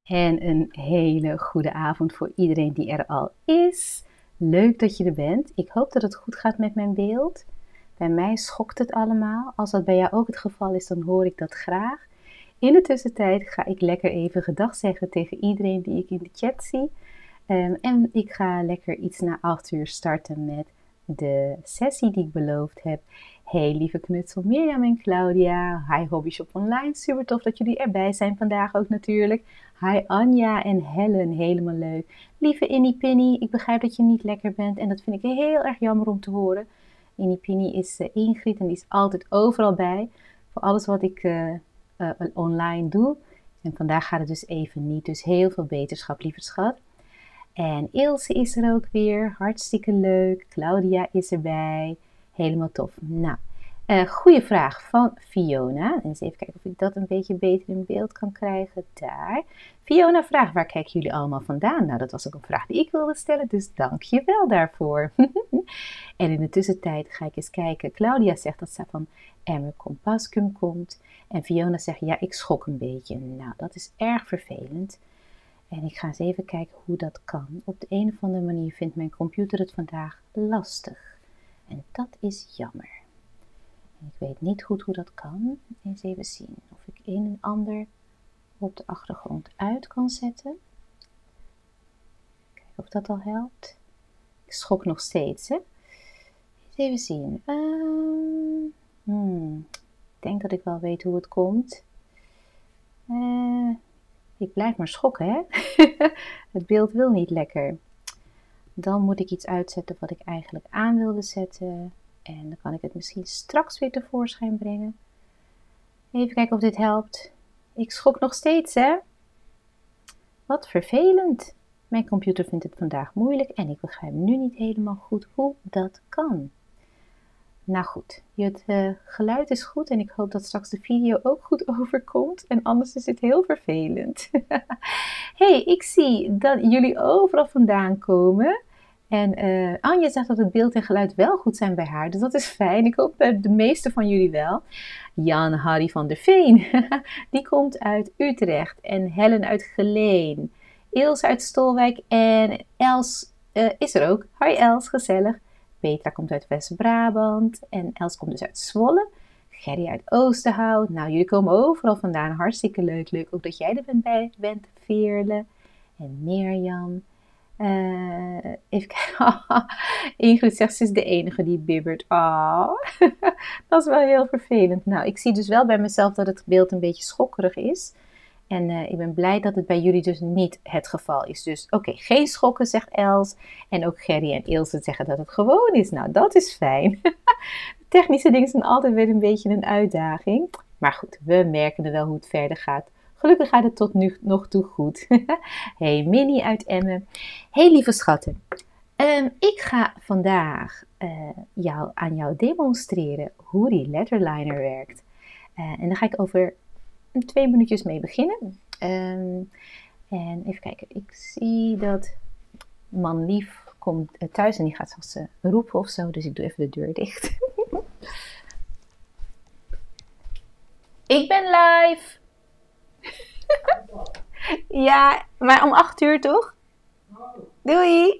En een hele goede avond voor iedereen die er al is. Leuk dat je er bent. Ik hoop dat het goed gaat met mijn beeld. Bij mij schokt het allemaal. Als dat bij jou ook het geval is, dan hoor ik dat graag. In de tussentijd ga ik lekker even gedag zeggen tegen iedereen die ik in de chat zie. En ik ga lekker iets na 8 uur starten met de sessie die ik beloofd heb. Hey lieve knutsel Mirjam en Claudia. Hi Hobbyshop Online. Super tof dat jullie erbij zijn vandaag ook natuurlijk. Hi Anja en Helen. Helemaal leuk. Lieve Innie Pinny. Ik begrijp dat je niet lekker bent. En dat vind ik heel erg jammer om te horen. Innie Pinny is Ingrid en die is altijd overal bij. Voor alles wat ik online doe. En vandaag gaat het dus even niet. Dus heel veel beterschap, lieve schat. En Ilse is er ook weer. Hartstikke leuk. Claudia is erbij. Helemaal tof. Nou, goede vraag van Fiona. Eens even kijken of ik dat een beetje beter in beeld kan krijgen. Daar. Fiona vraagt, waar kijken jullie allemaal vandaan? Nou, dat was ook een vraag die ik wilde stellen, dus dank je wel daarvoor. En in de tussentijd ga ik eens kijken. Claudia zegt dat ze van Emmer Compascum komt. En Fiona zegt, ja, ik schok een beetje. Nou, dat is erg vervelend. En ik ga eens even kijken hoe dat kan. Op de een of andere manier vindt mijn computer het vandaag lastig. En dat is jammer. Ik weet niet goed hoe dat kan. Eens even zien of ik een en ander op de achtergrond uit kan zetten. Kijken of dat al helpt. Ik schok nog steeds, hè. Eens even zien. Ik denk dat ik wel weet hoe het komt. Ik blijf maar schokken, hè. Het beeld wil niet lekker. Dan moet ik iets uitzetten wat ik eigenlijk aan wilde zetten. En dan kan ik het misschien straks weer tevoorschijn brengen. Even kijken of dit helpt. Ik schok nog steeds, hè. Wat vervelend. Mijn computer vindt het vandaag moeilijk en ik begrijp nu niet helemaal goed hoe dat kan. Nou goed, het geluid is goed en ik hoop dat straks de video ook goed overkomt. En anders is het heel vervelend. Hey, ik zie dat jullie overal vandaan komen. En Anja zegt dat het beeld en geluid wel goed zijn bij haar. Dus dat is fijn. Ik hoop bij de meeste van jullie wel. Jan Harry van der Veen. Die komt uit Utrecht. En Helen uit Geleen. Ilse uit Stolwijk. En Els is er ook. Hoi Els, gezellig. Petra komt uit West-Brabant. En Els komt dus uit Zwolle. Gerry uit Oosterhout. Nou, jullie komen overal vandaan. Hartstikke leuk. Leuk ook dat jij er bent, Veerle. En Mirjam. Even kijken. Ingrid zegt, ze is de enige die bibbert. Dat is wel heel vervelend. Nou, ik zie dus wel bij mezelf dat het beeld een beetje schokkerig is. En ik ben blij dat het bij jullie dus niet het geval is. Dus oké, geen schokken, zegt Els. En ook Gerry en Ilse zeggen dat het gewoon is. Nou, dat is fijn. Technische dingen zijn altijd weer een beetje een uitdaging. Maar goed, we merken er wel hoe het verder gaat. Gelukkig gaat het tot nu nog toe goed. Hey, Minnie uit Emmen. Hey, lieve schatten. Ik ga vandaag aan jou demonstreren hoe die letterliner werkt. En daar ga ik over 2 minuutjes mee beginnen. En even kijken. Ik zie dat man lief komt thuis en die gaat zelfs roepen of zo. Dus ik doe even de deur dicht. Ik ben live. Ja, maar om 8 uur toch? Doei!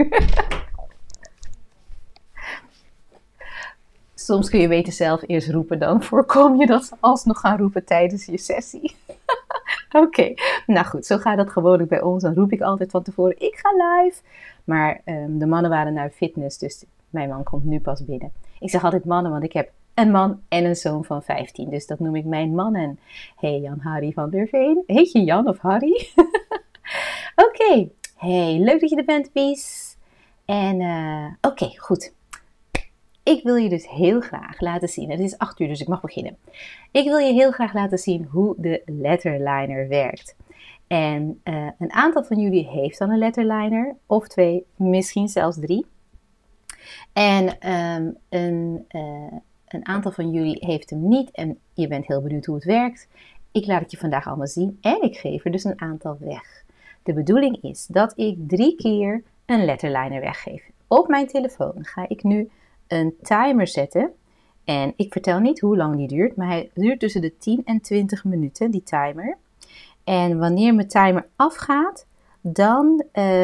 Soms kun je beter zelf eerst roepen, dan voorkom je dat ze alsnog gaan roepen tijdens je sessie. Oké, nou goed, zo gaat dat gewoonlijk bij ons. Dan roep ik altijd van tevoren, ik ga live. Maar de mannen waren naar fitness, dus mijn man komt nu pas binnen. Ik zeg altijd mannen, want ik heb een man en een zoon van 15. Dus dat noem ik mijn mannen. Hey, Jan Harry van der Veen. Heet je Jan of Harry? Oké. Hey, leuk dat je er bent, Pies. En oké, goed. Ik wil je dus heel graag laten zien. Het is 8 uur, dus ik mag beginnen. Ik wil je heel graag laten zien hoe de letterliner werkt. En een aantal van jullie heeft dan een letterliner. Of 2, misschien zelfs 3. En een aantal van jullie heeft hem niet. En je bent heel benieuwd hoe het werkt. Ik laat het je vandaag allemaal zien. En ik geef er dus een aantal weg. De bedoeling is dat ik 3 keer een letterliner weggeef. Op mijn telefoon ga ik nu een timer zetten. En ik vertel niet hoe lang die duurt, maar hij duurt tussen de 10 en 20 minuten, die timer. En wanneer mijn timer afgaat, dan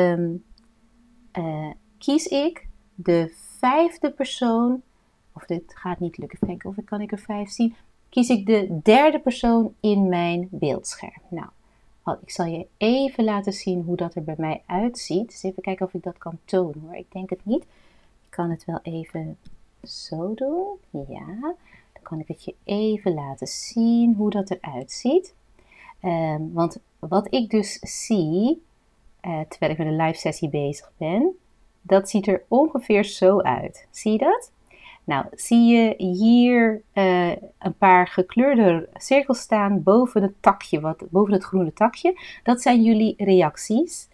kies ik de 5e persoon, of dit gaat niet lukken, even kijken of kan ik er 5 zien, kies ik de 3e persoon in mijn beeldscherm. Nou, ik zal je even laten zien hoe dat er bij mij uitziet. Dus even kijken of ik dat kan tonen hoor. Ik denk het niet. Ik kan het wel even zo doen. Ja, dan kan ik het je even laten zien hoe dat eruit ziet. Want wat ik dus zie, terwijl ik met een live sessie bezig ben, dat ziet er ongeveer zo uit. Zie je dat? Nou, zie je hier een paar gekleurde cirkels staan boven het takje, boven het groene takje. Dat zijn jullie reacties.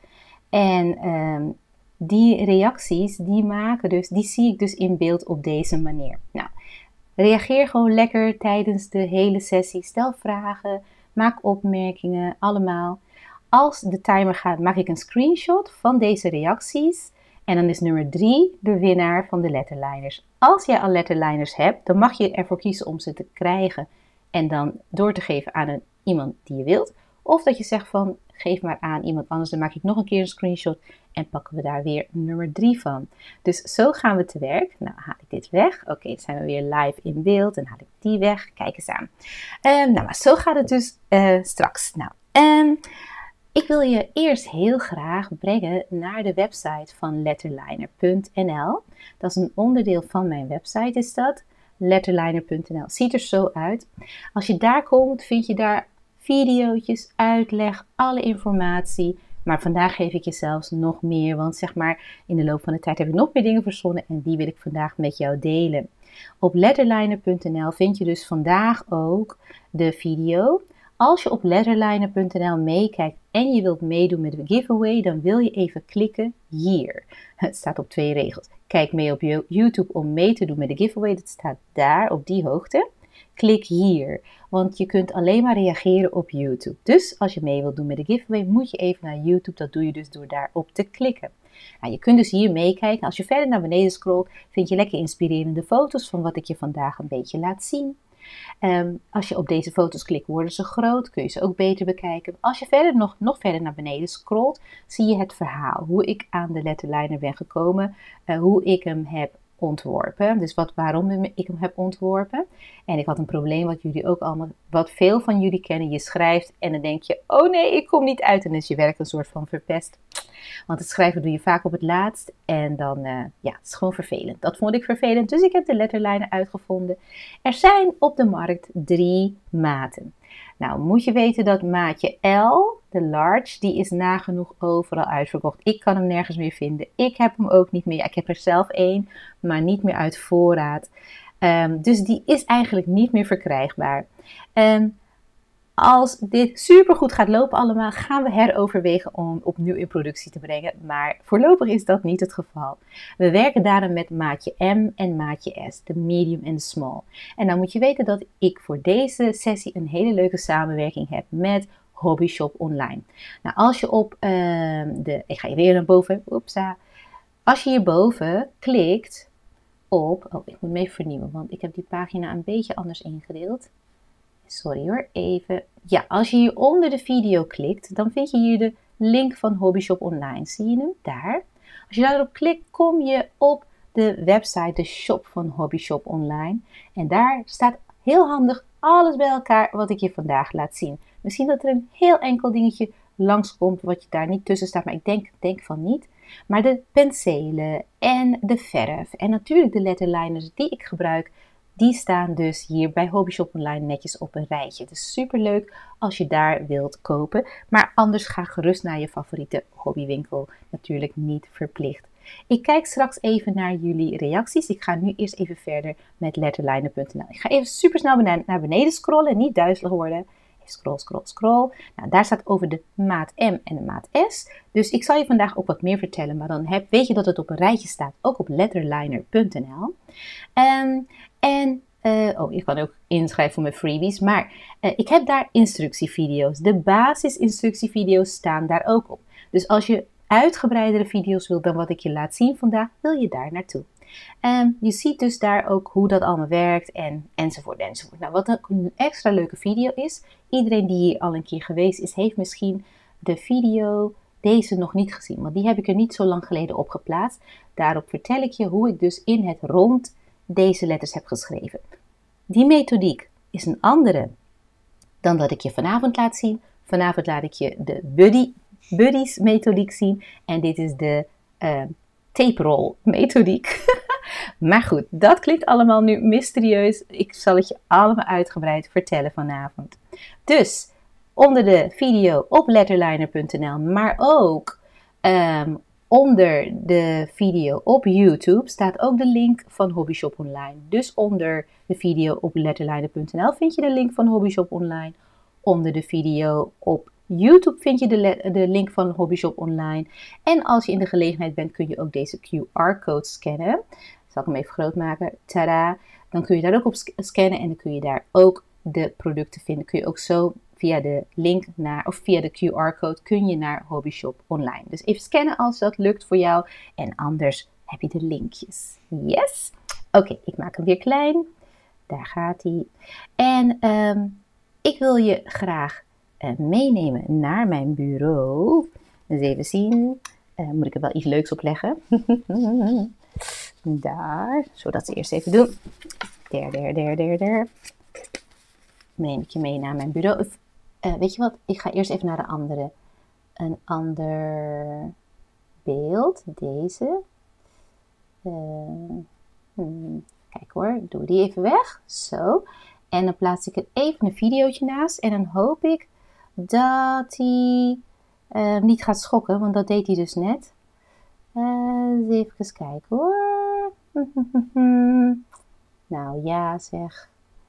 En die reacties, die zie ik dus in beeld op deze manier. Nou, reageer gewoon lekker tijdens de hele sessie. Stel vragen, maak opmerkingen, allemaal. Als de timer gaat, maak ik een screenshot van deze reacties. En dan is nummer 3 de winnaar van de letterliners. Als jij al letterliners hebt, dan mag je ervoor kiezen om ze te krijgen en dan door te geven aan iemand die je wilt. Of dat je zegt van, geef maar aan iemand anders, dan maak ik nog een keer een screenshot en pakken we daar weer nummer 3 van. Dus zo gaan we te werk. Nou, haal ik dit weg. Oké, dan zijn we weer live in beeld en haal ik die weg. Kijk eens aan. Maar zo gaat het dus straks. Nou, ik wil je eerst heel graag brengen naar de website van letterliner.nl. Dat is een onderdeel van mijn website, is dat. Letterliner.nl. Ziet er zo uit. Als je daar komt, vind je daar video's, uitleg, alle informatie. Maar vandaag geef ik je zelfs nog meer, want zeg maar in de loop van de tijd heb ik nog meer dingen verzonnen en die wil ik vandaag met jou delen. Op letterliner.nl vind je dus vandaag ook de video. Als je op letterliner.nl meekijkt en je wilt meedoen met de giveaway, dan wil je even klikken hier. Het staat op 2 regels. Kijk mee op YouTube om mee te doen met de giveaway. Dat staat daar op die hoogte. Klik hier, want je kunt alleen maar reageren op YouTube. Dus als je mee wilt doen met de giveaway, moet je even naar YouTube. Dat doe je dus door daarop te klikken. Nou, je kunt dus hier meekijken. Als je verder naar beneden scrolt, vind je lekker inspirerende foto's van wat ik je vandaag een beetje laat zien. Als je op deze foto's klikt, worden ze groot, kun je ze ook beter bekijken. Als je verder nog verder naar beneden scrolt, zie je het verhaal. Hoe ik aan de letterliner ben gekomen, hoe ik hem heb ontworpen. Dus waarom ik hem heb ontworpen. En ik had een probleem wat veel van jullie kennen. Je schrijft en dan denk je, oh nee, ik kom niet uit. En dan is je werk een soort van verpest. Want het schrijven doe je vaak op het laatst. En dan, het is gewoon vervelend. Dat vond ik vervelend. Dus ik heb de letterliner uitgevonden. Er zijn op de markt 3 maten. Nou, moet je weten dat maatje L, de large, die is nagenoeg overal uitverkocht. Ik kan hem nergens meer vinden. Ik heb hem ook niet meer. Ik heb er zelf 1, maar niet meer uit voorraad. Dus die is eigenlijk niet meer verkrijgbaar. Als dit supergoed gaat lopen allemaal, gaan we heroverwegen om opnieuw in productie te brengen. Maar voorlopig is dat niet het geval. We werken daarom met maatje M en maatje S, de medium en de small. En dan moet je weten dat ik voor deze sessie een hele leuke samenwerking heb met Hobbyshop Online. Nou, als je op ik ga je weer naar boven. Oepsa. Als je hierboven klikt op, ik moet hem even vernieuwen, want ik heb die pagina een beetje anders ingedeeld. Sorry hoor, even. Ja, als je hier onder de video klikt, dan vind je hier de link van Hobbyshop Online. Zie je hem? Daar. Als je daarop klikt, kom je op de website, de shop van Hobbyshop Online. En daar staat heel handig alles bij elkaar wat ik je vandaag laat zien. Misschien dat er een heel enkel dingetje langskomt wat je daar niet tussen staat, maar ik denk van niet. Maar de penselen en de verf en natuurlijk de letterliners die ik gebruik, die staan dus hier bij Hobbyshop Online netjes op een rijtje. Het is super leuk als je daar wilt kopen. Maar anders ga gerust naar je favoriete hobbywinkel. Natuurlijk niet verplicht. Ik kijk straks even naar jullie reacties. Ik ga nu eerst even verder met letterliner.nl. Ik ga even super snel naar beneden scrollen. Niet duizelig worden. Scroll. Nou, daar staat over de maat M en de maat S. Dus ik zal je vandaag ook wat meer vertellen. Maar dan weet je dat het op een rijtje staat. Ook op letterliner.nl. Je kan ook inschrijven voor mijn freebies. Maar ik heb daar instructievideo's. De basisinstructievideo's staan daar ook op. Dus als je uitgebreidere video's wilt dan wat ik je laat zien vandaag, wil je daar naartoe. Je ziet dus daar ook hoe dat allemaal werkt enzovoort enzovoort. Nou, wat ook een extra leuke video is, iedereen die hier al een keer geweest is, heeft misschien de video deze nog niet gezien, want die heb ik er niet zo lang geleden op geplaatst. Daarop vertel ik je hoe ik dus in het rond deze letters heb geschreven. Die methodiek is een andere dan dat ik je vanavond laat zien. Vanavond laat ik je de buddies methodiek zien en dit is de tape roll methodiek. Maar goed, dat klinkt allemaal nu mysterieus. Ik zal het je allemaal uitgebreid vertellen vanavond. Dus onder de video op letterliner.nl, maar ook onder de video op YouTube staat ook de link van Hobbyshop Online. Dus onder de video op letterliner.nl vind je de link van Hobbyshop Online. Onder de video op YouTube vind je de link van Hobbyshop Online. En als je in de gelegenheid bent, kun je ook deze QR-code scannen. Zal ik hem even groot maken. Tada! Dan kun je daar ook op scannen en dan kun je daar ook de producten vinden. Kun je ook zo via de link of via de QR-code kun je naar Hobbyshop Online. Dus even scannen als dat lukt voor jou. En anders heb je de linkjes. Yes? Oké, ik maak hem weer klein. Daar gaat hij. En ik wil je graag meenemen naar mijn bureau. Eens even zien. Moet ik er wel iets leuks op leggen. Daar. Zodat ze eerst even doen. Daar. Neem ik je mee naar mijn bureau. Weet je wat? Ik ga eerst even naar een ander beeld. Deze. Kijk hoor, ik doe die even weg. Zo. En dan plaats ik er even een videootje naast. En dan hoop ik dat hij niet gaat schokken. Want dat deed hij dus net. Even kijken hoor. Nou ja zeg.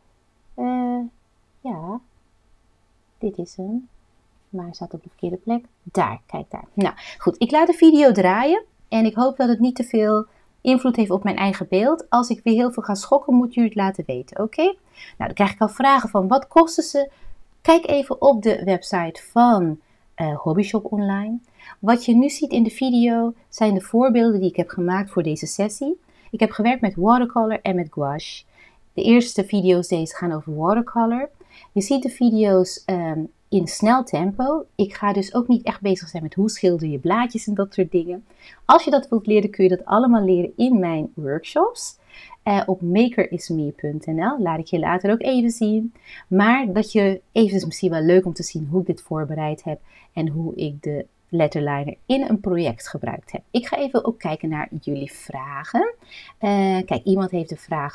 Ja. Dit is hem. Maar hij staat op de verkeerde plek. Daar, kijk daar. Nou goed, ik laat de video draaien. En ik hoop dat het niet te veel invloed heeft op mijn eigen beeld. Als ik weer heel veel ga schokken, moet jullie het laten weten. Oké? Nou, dan krijg ik al vragen van wat kosten ze? Kijk even op de website van Hobbyshop Online. Wat je nu ziet in de video zijn de voorbeelden die ik heb gemaakt voor deze sessie. Ik heb gewerkt met watercolor en met gouache. De eerste video's deze gaan over watercolor. Je ziet de video's in snel tempo. Ik ga dus ook niet echt bezig zijn met hoe schilder je blaadjes en dat soort dingen. Als je dat wilt leren, kun je dat allemaal leren in mijn workshops. Op makerisme.nl. Laat ik je later ook even zien. Maar dat je even is misschien wel leuk om te zien hoe ik dit voorbereid heb. En hoe ik de letterliner in een project gebruikt heb. Ik ga even ook kijken naar jullie vragen. Kijk, iemand heeft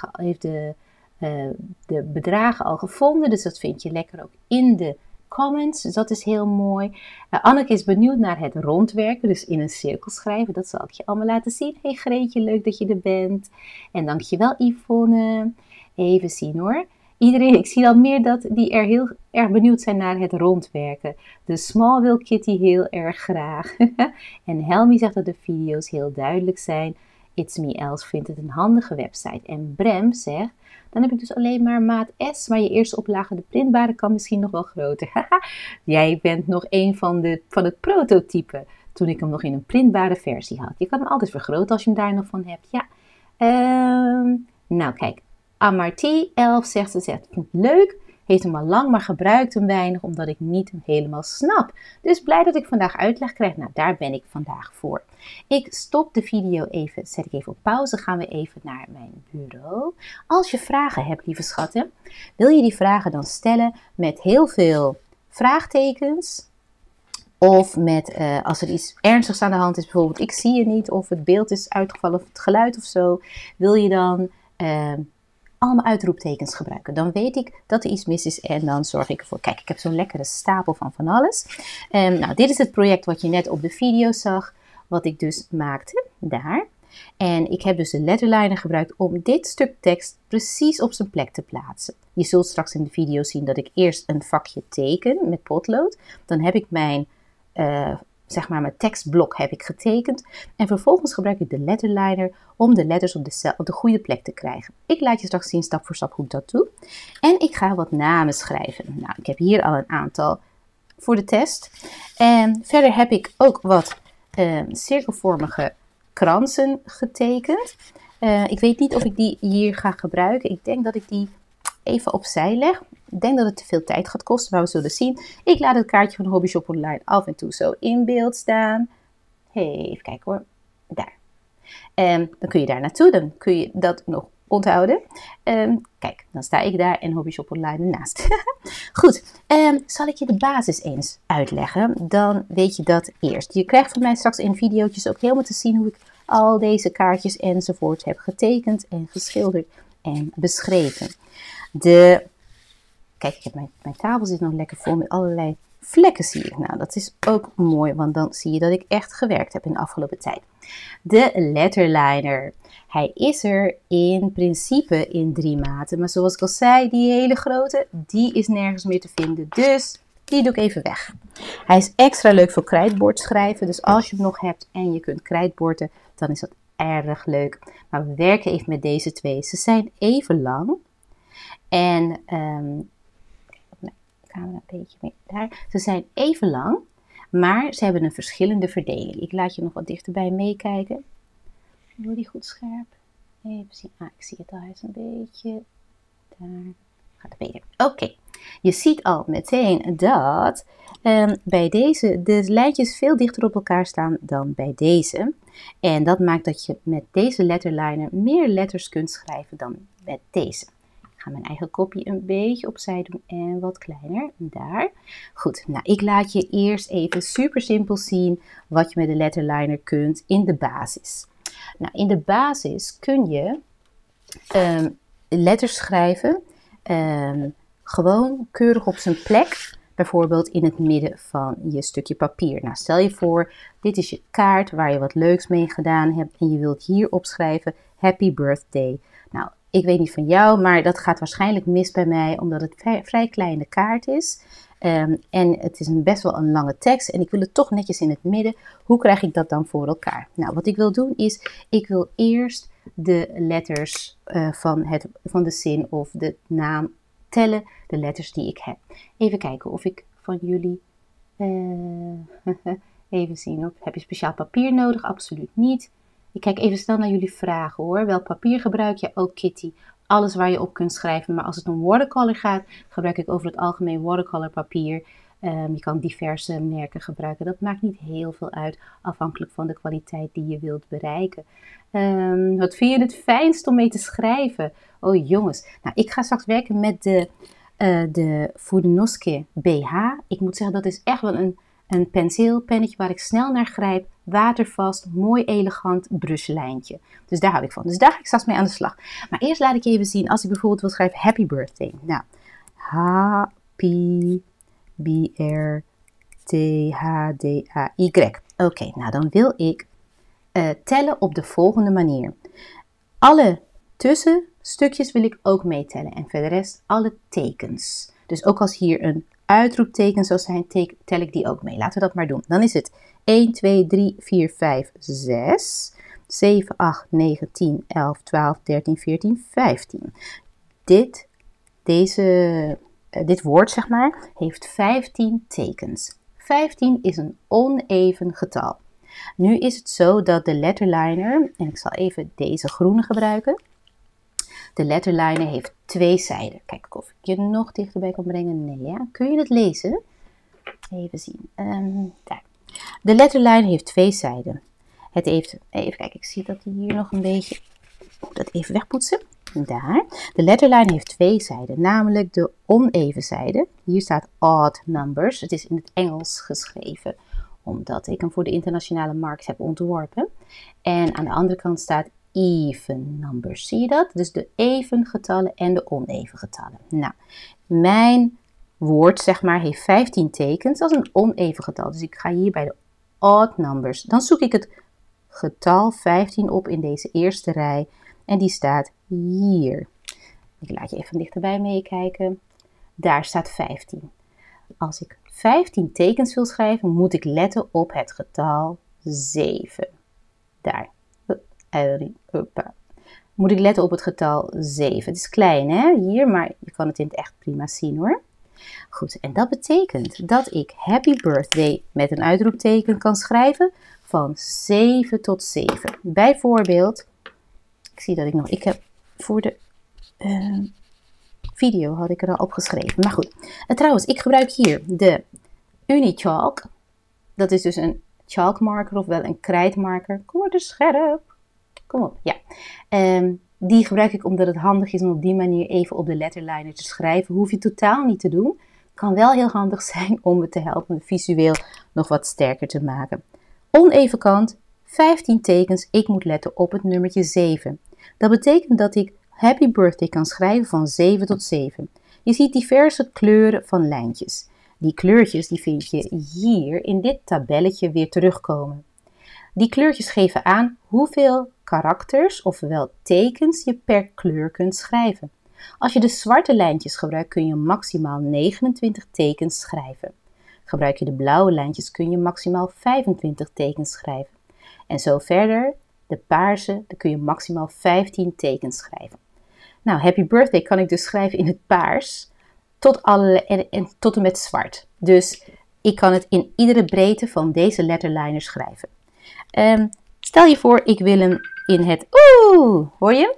de bedragen al gevonden. Dus dat vind je lekker ook in de comments. Dus dat is heel mooi. Anneke is benieuwd naar het rondwerken. Dus in een cirkel schrijven. Dat zal ik je allemaal laten zien. Hey Greetje, leuk dat je er bent. En dankjewel Yvonne. Even zien hoor. Iedereen, ik zie al meer dat die er heel erg benieuwd zijn naar het rondwerken. De Small wil Kitty heel erg graag. En Helmi zegt dat de video's heel duidelijk zijn. It's Me Els vindt het een handige website. En Brem zegt, dan heb ik dus alleen maar maat S, maar je eerste oplage, de printbare, kan misschien nog wel groter. Jij bent nog een van het prototype, toen ik hem nog in een printbare versie had. Je kan hem altijd vergroten als je hem daar nog van hebt. Ja. Nou kijk, Amarty 11 zegt, vindt het leuk, heeft hem al lang, maar gebruikt hem weinig, omdat ik niet hem helemaal snap. Dus blij dat ik vandaag uitleg krijg. Nou, daar ben ik vandaag voor. Ik stop de video even, zet ik even op pauze, gaan we even naar mijn bureau. Als je vragen hebt, lieve schatten, wil je die vragen dan stellen met heel veel vraagtekens? Of met, als er iets ernstigs aan de hand is, bijvoorbeeld ik zie je niet, of het beeld is uitgevallen, of het geluid of zo, wil je dan allemaal uitroeptekens gebruiken. Dan weet ik dat er iets mis is en dan zorg ik ervoor. Kijk, ik heb zo'n lekkere stapel van alles. Nou, dit is het project wat je net op de video zag, wat ik dus maakte, daar. En ik heb dus de letterliner gebruikt om dit stuk tekst precies op zijn plek te plaatsen. Je zult straks in de video zien dat ik eerst een vakje teken met potlood. Dan heb ik mijn mijn tekstblok heb ik getekend. En vervolgens gebruik ik de letterliner om de letters op de goede plek te krijgen. Ik laat je straks zien stap voor stap hoe ik dat doe. En ik ga wat namen schrijven. Nou, ik heb hier al een aantal voor de test. En verder heb ik ook wat cirkelvormige kransen getekend. Ik weet niet of ik die hier ga gebruiken. Ik denk dat ik die even opzij leg. Ik denk dat het te veel tijd gaat kosten, maar we zullen zien. Ik laat het kaartje van Hobbyshop Online af en toe zo in beeld staan. Even kijken hoor. Daar. Dan kun je daar naartoe, dan kun je dat nog onthouden. Kijk, dan sta ik daar en Hobbyshop Online ernaast. Goed, zal ik je de basis eens uitleggen? Dan weet je dat eerst. Je krijgt van mij straks in video's ook helemaal te zien hoe ik al deze kaartjes enzovoort heb getekend en geschilderd en beschreven. Kijk, ik heb mijn tafel zit nog lekker vol met allerlei vlekken, zie ik. Nou, dat is ook mooi, want dan zie je dat ik echt gewerkt heb in de afgelopen tijd. De letterliner. Hij is er in principe in 3 maten, maar zoals ik al zei, die hele grote, die is nergens meer te vinden. Dus die doe ik even weg. Hij is extra leuk voor krijtbord schrijven, dus als je hem nog hebt en je kunt krijtborden, dan is dat erg leuk. Maar we werken even met deze 2. Ze zijn even lang. En camera een beetje meer daar. Ze zijn even lang, maar ze hebben een verschillende verdeling. Ik laat je nog wat dichterbij meekijken. Wordt die goed scherp? Even zien. Ik zie het al. Hij is een beetje daar. Gaat het beter. Oké. Je ziet al meteen dat bij deze de lijntjes veel dichter op elkaar staan dan bij deze. En dat maakt dat je met deze letterliner meer letters kunt schrijven dan met deze. Ik ga mijn eigen kopje een beetje opzij doen en wat kleiner. Daar. Goed, nou ik laat je eerst even super simpel zien wat je met de letterliner kunt in de basis. Nou, in de basis kun je letters schrijven, gewoon keurig op zijn plek. Bijvoorbeeld in het midden van je stukje papier. Nou, stel je voor, dit is je kaart waar je wat leuks mee gedaan hebt en je wilt hier opschrijven Happy Birthday. Nou, ik weet niet van jou, maar dat gaat waarschijnlijk mis bij mij, omdat het vrij kleine kaart is. En het is best wel een lange tekst en ik wil het toch netjes in het midden. Hoe krijg ik dat dan voor elkaar? Nou, wat ik wil doen is, ik wil eerst de letters van de zin of de naam tellen, de letters die ik heb. Even kijken of ik van jullie... even zien, heb je speciaal papier nodig? Absoluut niet. Ik kijk even snel naar jullie vragen hoor. Welk papier gebruik je? Ook Kitty. Alles waar je op kunt schrijven. Maar als het om watercolor gaat, gebruik ik over het algemeen watercolor papier. Je kan diverse merken gebruiken. Dat maakt niet heel veel uit, afhankelijk van de kwaliteit die je wilt bereiken. Wat vind je het fijnst om mee te schrijven? Oh jongens, nou, ik ga straks werken met de Fudenoske BH. Ik moet zeggen, dat is echt wel een penseelpennetje waar ik snel naar grijp. Watervast, mooi elegant brushlijntje. Dus daar hou ik van. Dus daar ga ik straks mee aan de slag. Maar eerst laat ik je even zien, als ik bijvoorbeeld wil schrijven Happy Birthday. Nou, Happy B-R-T-H-D-A-Y. Oké, nou dan wil ik tellen op de volgende manier. Alle tussenstukjes wil ik ook meetellen. En voor de rest alle tekens. Dus ook als hier een uitroepteken zou zijn, tel ik die ook mee. Laten we dat maar doen. Dan is het 1, 2, 3, 4, 5, 6, 7, 8, 9, 10, 11, 12, 13, 14, 15. Dit woord, zeg maar, heeft 15 tekens. 15 is een oneven getal. Nu is het zo dat de letterliner, en ik zal even deze groene gebruiken. De letterliner heeft 2 zijden. Kijk of ik je nog dichterbij kan brengen. Nee, ja. Kun je het lezen? Even zien. Daar. De letterliner heeft 2 zijden. Het heeft, even kijken, ik zie dat hier nog een beetje, dat even wegpoetsen. Daar. De letterliner heeft 2 zijden, namelijk de oneven zijde. Hier staat odd numbers. Het is in het Engels geschreven, omdat ik hem voor de internationale markt heb ontworpen. En aan de andere kant staat even numbers. Zie je dat? Dus de even getallen en de oneven getallen. Nou, mijn woord, zeg maar, heeft 15 tekens. Dat is een oneven getal. Dus ik ga hier bij de odd numbers. Dan zoek ik het getal 15 op in deze eerste rij. En die staat hier. Ik laat je even dichterbij meekijken. Daar staat 15. Als ik 15 tekens wil schrijven, moet ik letten op het getal 7. Daar. Moet ik letten op het getal 7. Het is klein, hè, hier, maar je kan het in het echt prima zien, hoor. Goed, en dat betekent dat ik Happy Birthday met een uitroepteken kan schrijven van 7 tot 7. Bijvoorbeeld, Ik zie dat ik heb voor de video had ik er al opgeschreven. Maar goed. Trouwens, ik gebruik hier de Unichalk. Dat is dus een chalkmarker, ofwel een krijtmarker. Kom maar dus scherp. Kom op, ja. Die gebruik ik omdat het handig is om op die manier even op de letterliner te schrijven. Hoef je totaal niet te doen. Kan wel heel handig zijn om me te helpen om het visueel nog wat sterker te maken. Oneven kant, 15 tekens. Ik moet letten op het nummertje 7. Dat betekent dat ik Happy Birthday kan schrijven van 7 tot 7. Je ziet diverse kleuren van lijntjes. Die kleurtjes die vind je hier in dit tabelletje weer terugkomen. Die kleurtjes geven aan hoeveel karakters, ofwel tekens, je per kleur kunt schrijven. Als je de zwarte lijntjes gebruikt, kun je maximaal 29 tekens schrijven. Gebruik je de blauwe lijntjes, kun je maximaal 25 tekens schrijven. En zo verder, de paarse, dan kun je maximaal 15 tekens schrijven. Nou, Happy Birthday kan ik dus schrijven in het paars tot en met zwart. Dus ik kan het in iedere breedte van deze letterliner schrijven. Stel je voor, ik wil hem in het... hoor je hem?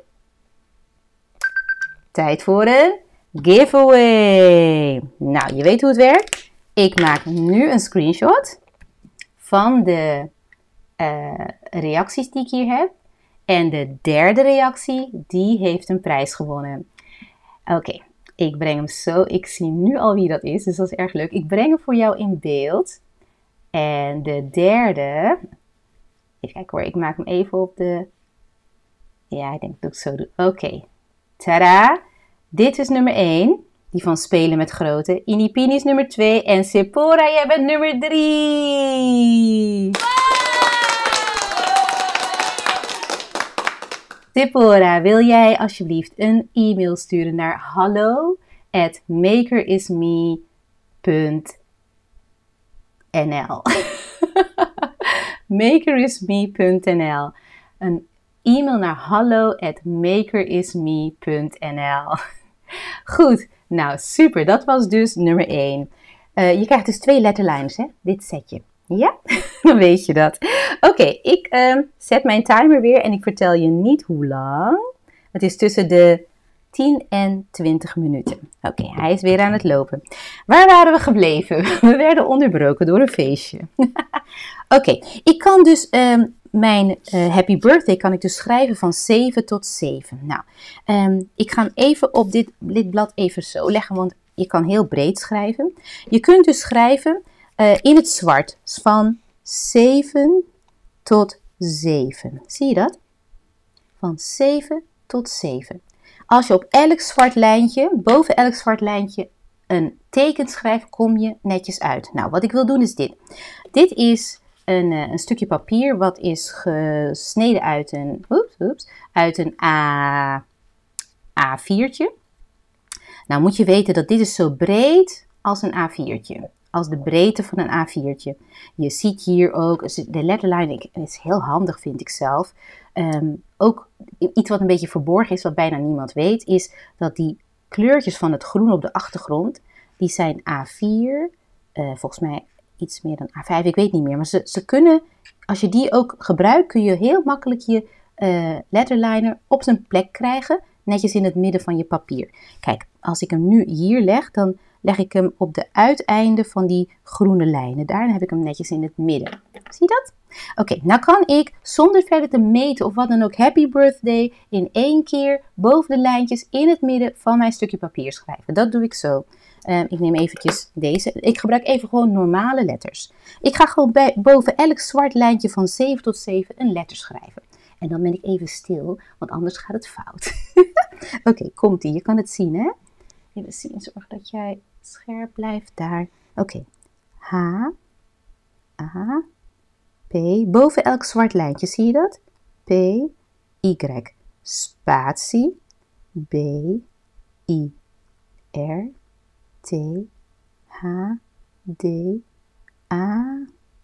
Tijd voor een giveaway. Nou, je weet hoe het werkt. Ik maak nu een screenshot van de reacties die ik hier heb. En de derde reactie, die heeft een prijs gewonnen. Oké, ik breng hem zo. Ik zie nu al wie dat is, dus dat is erg leuk. Ik breng hem voor jou in beeld. En de derde... Even kijken hoor, ik maak hem even op de... Ja, ik denk dat ik het zo doe. Oké. Tada! Dit is nummer 1. Die van Spelen met Grote. Inipini is nummer 2. En Sephora, jij bent nummer 3. Sephora, wil jij alsjeblieft een e-mail sturen naar hallo@makerisme.nl makerisme.nl. Een e-mail naar hallo@makerisme.nl. Goed, nou super, dat was dus nummer 1. Je krijgt dus 2 letterlijns, hè? Dit setje. Ja, dan weet je dat. Oké, ik zet mijn timer weer en ik vertel je niet hoe lang. Het is tussen de 10 en 20 minuten. Oké, hij is weer aan het lopen. Waar waren we gebleven? We werden onderbroken door een feestje. Oké, ik kan dus mijn Happy Birthday kan ik dus schrijven van 7 tot 7. Nou, ik ga hem even op dit blad even zo leggen, want je kan heel breed schrijven. Je kunt dus schrijven in het zwart van 7 tot 7. Zie je dat? Van 7 tot 7. Als je op elk zwart lijntje, boven elk zwart lijntje, een teken schrijft, kom je netjes uit. Nou, wat ik wil doen is dit. Dit is een stukje papier wat is gesneden uit een, uit een A4'tje. Nou moet je weten dat dit is zo breed als een A4'tje. Als de breedte van een A4'tje. Je ziet hier ook, de letterlijn is heel handig vind ik zelf. Ook iets wat een beetje verborgen is, wat bijna niemand weet, is dat die kleurtjes van het groen op de achtergrond, die zijn A4, volgens mij iets meer dan A5, ik weet niet meer. Maar ze kunnen, als je die ook gebruikt, kun je heel makkelijk je letterliner op zijn plek krijgen, netjes in het midden van je papier. Kijk, als ik hem nu hier leg, dan leg ik hem op de uiteinden van die groene lijnen. Daarna heb ik hem netjes in het midden. Zie je dat? Oké, nou kan ik zonder verder te meten of wat dan ook Happy Birthday in 1 keer boven de lijntjes in het midden van mijn stukje papier schrijven. Dat doe ik zo. Ik neem eventjes deze. Ik gebruik even gewoon normale letters. Ik ga gewoon boven elk zwart lijntje van 7 tot 7 een letter schrijven. En dan ben ik even stil, want anders gaat het fout. Oké, komt-ie. Je kan het zien, hè? Even zien, zorg dat jij scherp blijft daar. Oké. H, A, P. Boven elk zwart lijntje, zie je dat? P, Y. Spatie, B, I, R, T, H, D, A,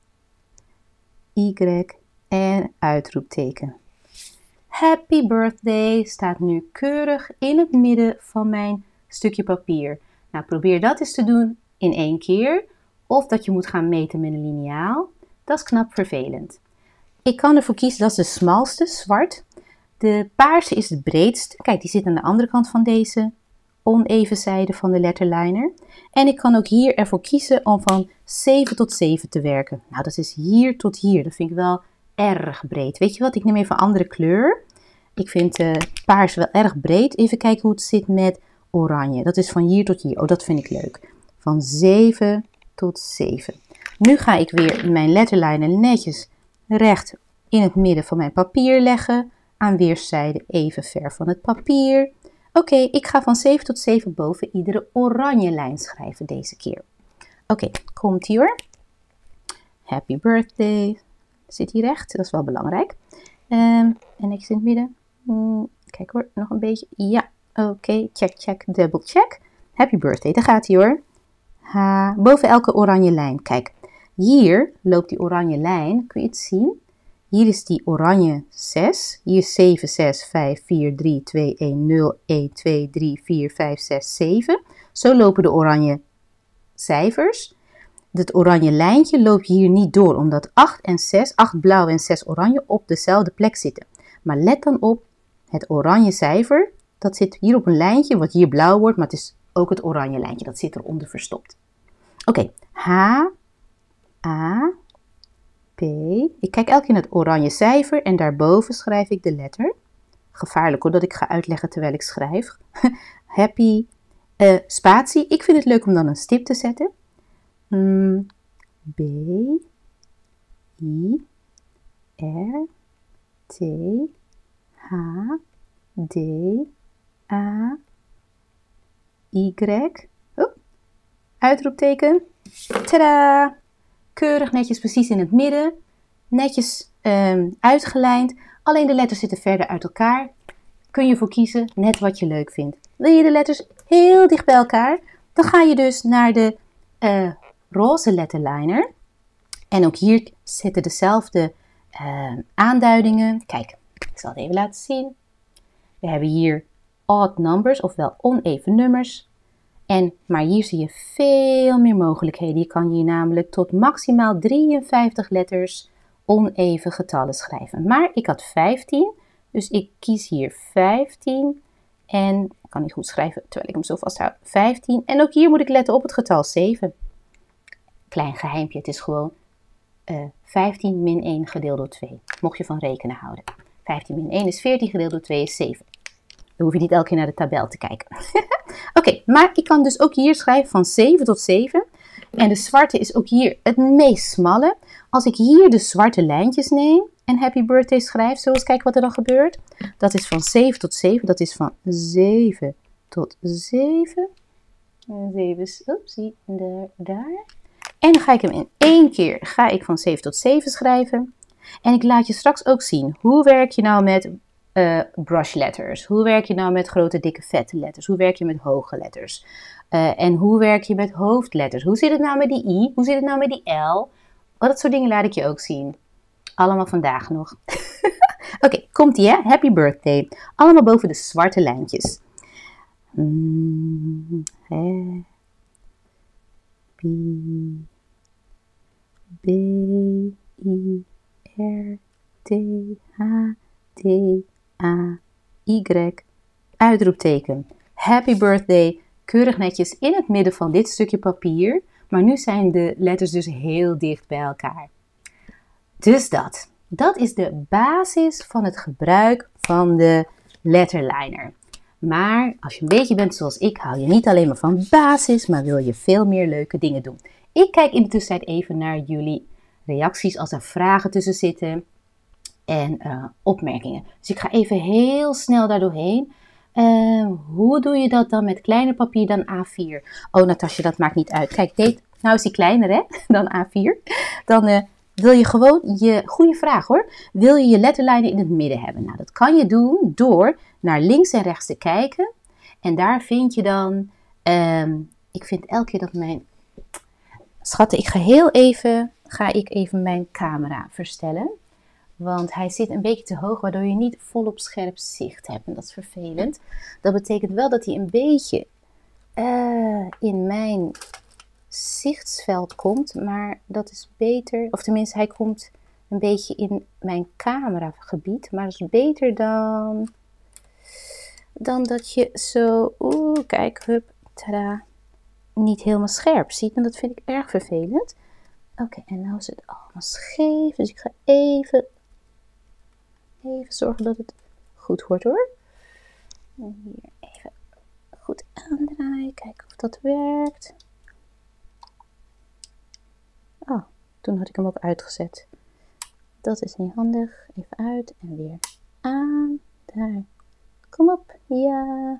Y en uitroepteken. Happy Birthday staat nu keurig in het midden van mijn stukje papier. Nou, probeer dat eens te doen in 1 keer. Of dat je moet gaan meten met een liniaal. Dat is knap vervelend. Ik kan ervoor kiezen, dat is de smalste, zwart. De paarse is het breedst. Kijk, die zit aan de andere kant van deze oneven zijde van de letterliner. En ik kan ook hier ervoor kiezen om van 7 tot 7 te werken. Nou, dat is hier tot hier. Dat vind ik wel erg breed. Weet je wat? Ik neem even een andere kleur. Ik vind paars wel erg breed. Even kijken hoe het zit met oranje. Dat is van hier tot hier. Oh, dat vind ik leuk. Van 7 tot 7. Nu ga ik weer mijn letterliner netjes recht in het midden van mijn papier leggen. Aan weerszijden even ver van het papier. Oké, ik ga van 7 tot 7 boven iedere oranje lijn schrijven deze keer. Oké, komt-ie hoor. Happy birthday. Zit hier recht, dat is wel belangrijk. En netjes in het midden. Kijk hoor, nog een beetje. Ja, oké, check, double check. Happy birthday, daar gaat hij hoor. Boven elke oranje lijn. Kijk, hier loopt die oranje lijn. Kun je het zien? Hier is die oranje 6. Hier is 7, 6, 5, 4, 3, 2, 1, 0, 1, 2, 3, 4, 5, 6, 7. Zo lopen de oranje cijfers. Het oranje lijntje loopt hier niet door, omdat 8 en 6, 8 blauw en 6 oranje op dezelfde plek zitten. Maar let dan op, het oranje cijfer, dat zit hier op een lijntje, wat hier blauw wordt, maar het is ook het oranje lijntje, dat zit eronder verstopt. Oké, H, A, P. Ik kijk elke keer naar het oranje cijfer en daarboven schrijf ik de letter. Gevaarlijk hoor, dat ik ga uitleggen terwijl ik schrijf. Happy, spatie. Ik vind het leuk om dan een stip te zetten. B, I, R, T, H, D, A, Y. Uitroepteken. Tadaa! Keurig netjes precies in het midden. Netjes uitgelijnd. Alleen de letters zitten verder uit elkaar. Kun je voor kiezen, net wat je leuk vindt. Wil je de letters heel dicht bij elkaar? Dan ga je dus naar de roze letterliner. En ook hier zitten dezelfde aanduidingen. Kijk, ik zal het even laten zien. We hebben hier odd numbers, ofwel oneven nummers. Maar hier zie je veel meer mogelijkheden. Je kan hier namelijk tot maximaal 53 letters oneven getallen schrijven. Maar ik had 15, dus ik kies hier 15. En ik kan niet goed schrijven terwijl ik hem zo vasthoud. 15. En ook hier moet ik letten op het getal 7. Klein geheimpje, het is gewoon 15 min 1 gedeeld door 2. Mocht je van rekenen houden. 15 min 1 is 14, gedeeld door 2 is 7. Dan hoef je niet elke keer naar de tabel te kijken. Oké, maar ik kan dus ook hier schrijven van 7 tot 7. En de zwarte is ook hier het meest smalle. Als ik hier de zwarte lijntjes neem en happy birthday schrijf, zullen we eens kijken wat er dan gebeurt. Dat is van 7 tot 7. Dat is van 7 tot 7. 7, oepsie, daar. En dan ga ik hem in één keer van 7 tot 7 schrijven. En ik laat je straks ook zien, hoe werk je nou met brush letters? Hoe werk je nou met grote, dikke, vette letters? Hoe werk je met hoge letters? En hoe werk je met hoofdletters? Hoe zit het nou met die I? Hoe zit het nou met die L? Dat soort dingen laat ik je ook zien. Allemaal vandaag nog. Oké, komt-ie hè? Happy birthday. Allemaal boven de zwarte lijntjes. B, I, R, T, H, T, A, Y, uitroepteken. Happy birthday, keurig netjes in het midden van dit stukje papier. Maar nu zijn de letters dus heel dicht bij elkaar. Dus dat is de basis van het gebruik van de letterliner. Maar als je een beetje bent zoals ik, hou je niet alleen maar van basis, maar wil je veel meer leuke dingen doen. Ik kijk in de tussentijd even naar jullie reacties als er vragen tussen zitten en opmerkingen. Dus ik ga even heel snel daar doorheen. Hoe doe je dat dan met kleiner papier dan A4? Oh Natasja, dat maakt niet uit. Kijk, nou is die kleiner hè, dan A4. Dan wil je gewoon goede vraag hoor. Wil je je letterlijnen in het midden hebben? Nou, dat kan je doen door naar links en rechts te kijken. En daar vind je dan, ik vind elke keer dat mijn, schatten, ga ik even mijn camera verstellen. Want hij zit een beetje te hoog, waardoor je niet volop scherp zicht hebt. En dat is vervelend. Dat betekent wel dat hij een beetje in mijn zichtsveld komt. Maar dat is beter. Of tenminste, hij komt een beetje in mijn cameragebied. Maar dat is beter dan dat je zo, kijk, hup, tada, niet helemaal scherp ziet. En dat vind ik erg vervelend. Oké, en nou is het allemaal scheef. Dus ik ga even zorgen dat het goed wordt hoor. En hier even goed aandraaien. Kijken of dat werkt. Oh, toen had ik hem ook uitgezet. Dat is niet handig. Even uit en weer aan. Daar. Kom op. Ja.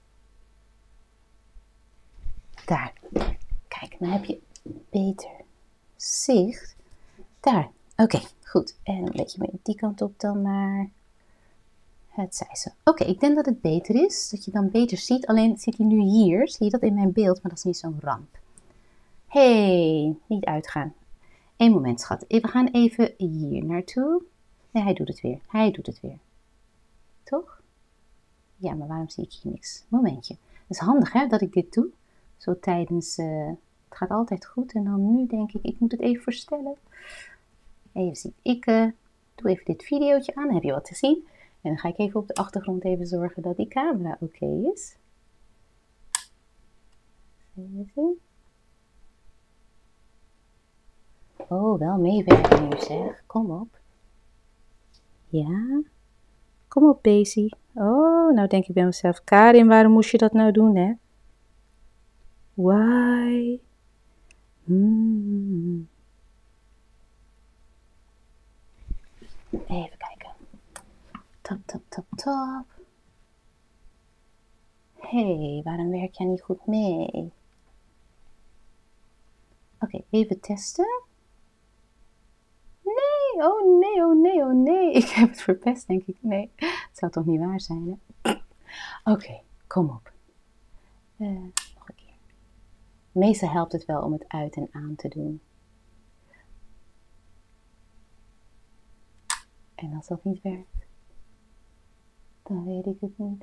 Daar. Kijk, dan heb je beter zicht. Daar. Oké, goed. En een beetje meer die kant op dan maar. Het zij zo. Oké, ik denk dat het beter is. Dat je dan beter ziet. Alleen zit hij nu hier. Zie je dat in mijn beeld? Maar dat is niet zo'n ramp. Hey, niet uitgaan. Eén moment, schat. We gaan even hier naartoe. Nee, hij doet het weer. Hij doet het weer. Toch? Ja, maar waarom zie ik hier niks? Momentje. Het is handig hè, dat ik dit doe. Zo tijdens... het gaat altijd goed. En dan nu denk ik moet het even verstellen. Even zien. Ik doe even dit videootje aan. Dan heb je wat te zien. En dan ga ik even op de achtergrond even zorgen dat die camera oké is. Even zien. Oh, wel meewerken nu zeg. Kom op. Ja. Kom op, Daisy. Oh, nou denk ik bij mezelf. Karin, waarom moest je dat nou doen, hè? Why? Even kijken. Tap, tap, tap, tap. Hey, waarom werk jij niet goed mee? Oké, even testen. Nee, oh nee, oh nee, oh nee. Ik heb het verpest, denk ik. Nee, het zou toch niet waar zijn, hè? Oké, kom op. Nog een keer. Meestal helpt het wel om het uit en aan te doen. En als dat niet werkt, dan weet ik het niet.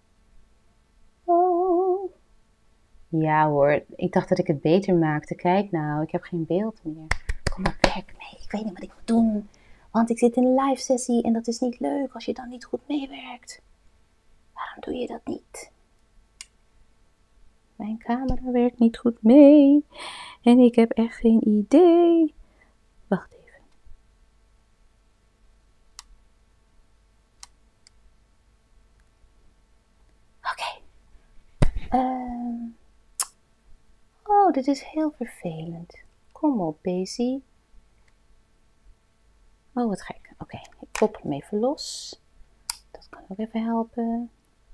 Oh. Ja hoor, ik dacht dat ik het beter maakte. Kijk nou, ik heb geen beeld meer. Kom op, werk mee. Ik weet niet wat ik moet doen. Want ik zit in een live sessie en dat is niet leuk als je dan niet goed meewerkt. Waarom doe je dat niet? Mijn camera werkt niet goed mee. En ik heb echt geen idee. Wacht even. Oké. Oh, dit is heel vervelend. Kom op, Daisy. Oh, wat gek. Oké, ik koppel hem even los. Dat kan ook even helpen.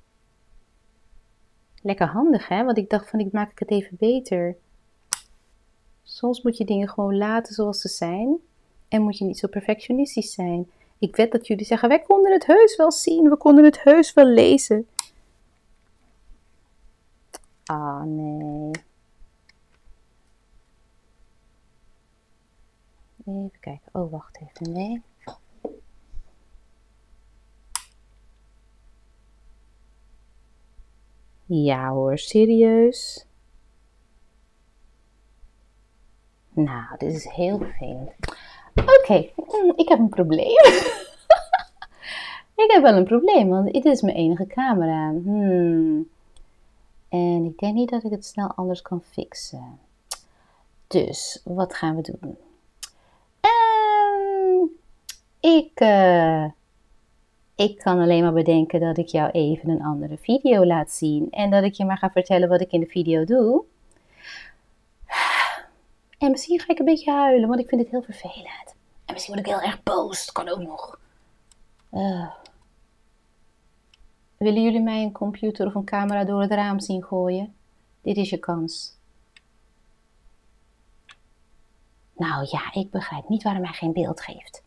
Lekker handig, hè? Want ik dacht van, ik maak het even beter. Soms moet je dingen gewoon laten zoals ze zijn. En moet je niet zo perfectionistisch zijn. Ik weet dat jullie zeggen, wij konden het heus wel zien. We konden het heus wel lezen. Ah, nee. Even kijken. Oh, wacht even. Nee. Ja hoor, serieus? Nou, dit is heel vervelend. Oké, ik heb een probleem. Ik heb wel een probleem, want dit is mijn enige camera. En ik denk niet dat ik het snel anders kan fixen. Dus, wat gaan we doen? Ik kan alleen maar bedenken dat ik jou even een andere video laat zien. En dat ik je maar ga vertellen wat ik in de video doe. En misschien ga ik een beetje huilen, want ik vind het heel vervelend. En misschien word ik heel erg boos, dat kan ook nog. Willen jullie mij een computer of een camera door het raam zien gooien? Dit is je kans. Nou ja, ik begrijp niet waarom hij geen beeld geeft.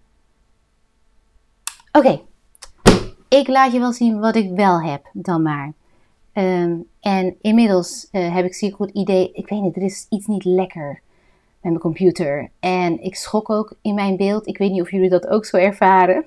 Oké, ik laat je wel zien wat ik wel heb, dan maar. En inmiddels heb ik zeer goed idee, ik weet niet, er is iets niet lekker met mijn computer. En ik schok ook in mijn beeld, ik weet niet of jullie dat ook zo ervaren.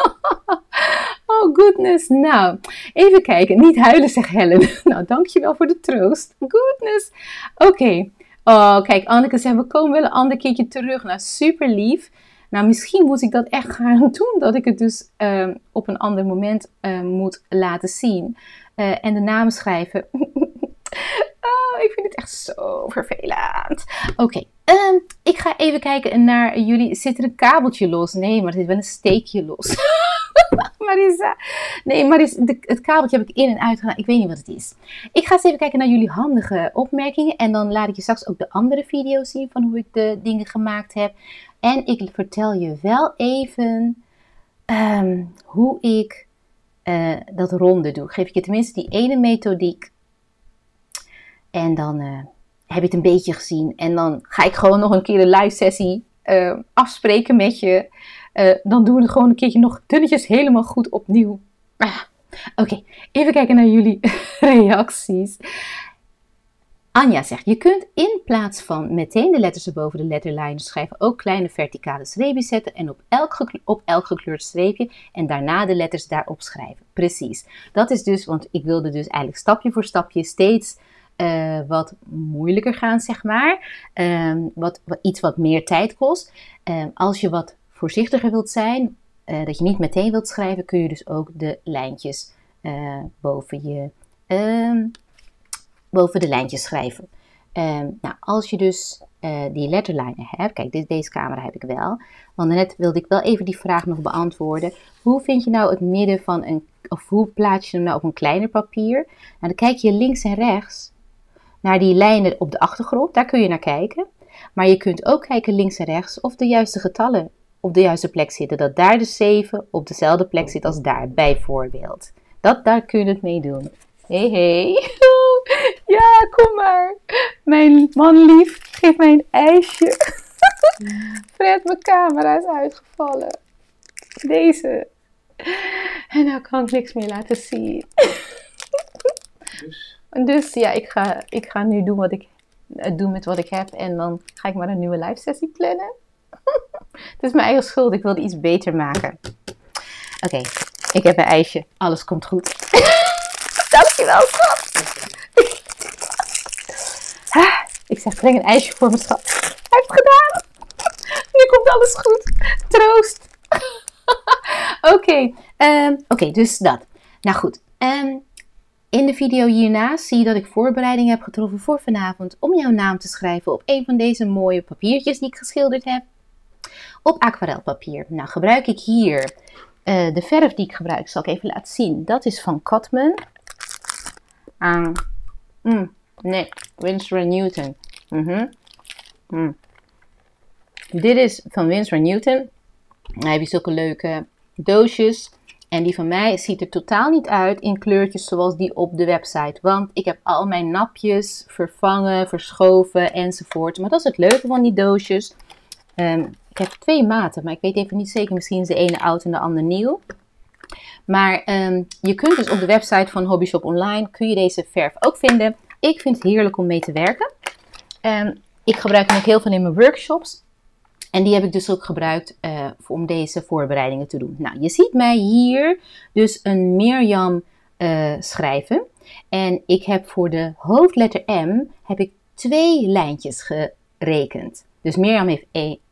Oh goodness, nou, even kijken, niet huilen zegt Helen. Nou, dankjewel voor de troost. Goodness. Oké. Oh, kijk, Anneke zegt, we komen wel een ander keertje terug. Nou, super lief. Nou, misschien moet ik dat echt gaan doen, dat ik het dus op een ander moment moet laten zien. En de namen schrijven. Oh, ik vind het echt zo vervelend. Oké, ik ga even kijken naar jullie. Zit er een kabeltje los? Nee, maar er zit wel een steekje los. Marisa. Nee, maar het kabeltje heb ik in en uit gedaan. Ik weet niet wat het is. Ik ga eens even kijken naar jullie handige opmerkingen. En dan laat ik je straks ook de andere video's zien van hoe ik de dingen gemaakt heb. En ik vertel je wel even hoe ik dat ronde doe. Geef ik je tenminste die ene methodiek. En dan heb je het een beetje gezien. En dan ga ik gewoon nog een keer de live sessie afspreken met je. Dan doen we het gewoon een keertje nog dunnetjes helemaal goed opnieuw. Oké, even kijken naar jullie reacties. Anja zegt, je kunt in plaats van meteen de letters erboven de letterlijnen schrijven, ook kleine verticale streepjes zetten en op elk gekleurd streepje en daarna de letters daarop schrijven. Precies. Dat is dus, want ik wilde dus eigenlijk stapje voor stapje steeds wat moeilijker gaan, zeg maar. Iets wat meer tijd kost. Als je wat voorzichtiger wilt zijn, dat je niet meteen wilt schrijven, kun je dus ook de lijntjes boven de lijntjes schrijven. Nou, als je dus die letterlijnen hebt, kijk, deze camera heb ik wel, want net wilde ik wel even die vraag nog beantwoorden. Hoe vind je nou het midden van of hoe plaats je hem nou op een kleiner papier? Nou, dan kijk je links en rechts naar die lijnen op de achtergrond, daar kun je naar kijken. Maar je kunt ook kijken links en rechts of de juiste getallen op de juiste plek zitten. Dat daar de 7 op dezelfde plek zit als daar, bijvoorbeeld. Daar kun je het mee doen. Hey. Ja, kom maar. Mijn man lief, geef mij een ijsje. Fred, mijn camera is uitgevallen. Deze. En nou kan ik niks meer laten zien. Dus ja, ik ga nu doen met wat ik heb. En dan ga ik maar een nieuwe live sessie plannen. Het is mijn eigen schuld. Ik wilde iets beter maken. Oké, ik heb een ijsje. Alles komt goed. Dankjewel, schat. Ik zeg, breng een ijsje voor me, schat. Hij heeft het gedaan. Nu komt alles goed. Troost. Oké, dus dat. Nou goed. In de video hierna zie je dat ik voorbereiding heb getroffen voor vanavond om jouw naam te schrijven op een van deze mooie papiertjes die ik geschilderd heb. Op aquarelpapier. Nou gebruik ik hier de verf die ik gebruik, zal ik even laten zien. Dat is van Cotman. Nee, Winsor & Newton. Dit is van Winsor & Newton. Dan heb je zulke leuke doosjes. En die van mij ziet er totaal niet uit in kleurtjes zoals die op de website. Want ik heb al mijn napjes vervangen, verschoven enzovoort. Maar dat is het leuke van die doosjes. Ik heb 2 maten, maar ik weet even niet zeker. Misschien is de ene oud en de andere nieuw. Maar je kunt dus op de website van Hobbyshop Online, kun je deze verf ook vinden. Ik vind het heerlijk om mee te werken. Ik gebruik hem ook heel veel in mijn workshops. En die heb ik dus ook gebruikt om deze voorbereidingen te doen. Nou, je ziet mij hier dus een Mirjam schrijven. En ik heb voor de hoofdletter M heb ik 2 lijntjes gerekend. Dus Mirjam heeft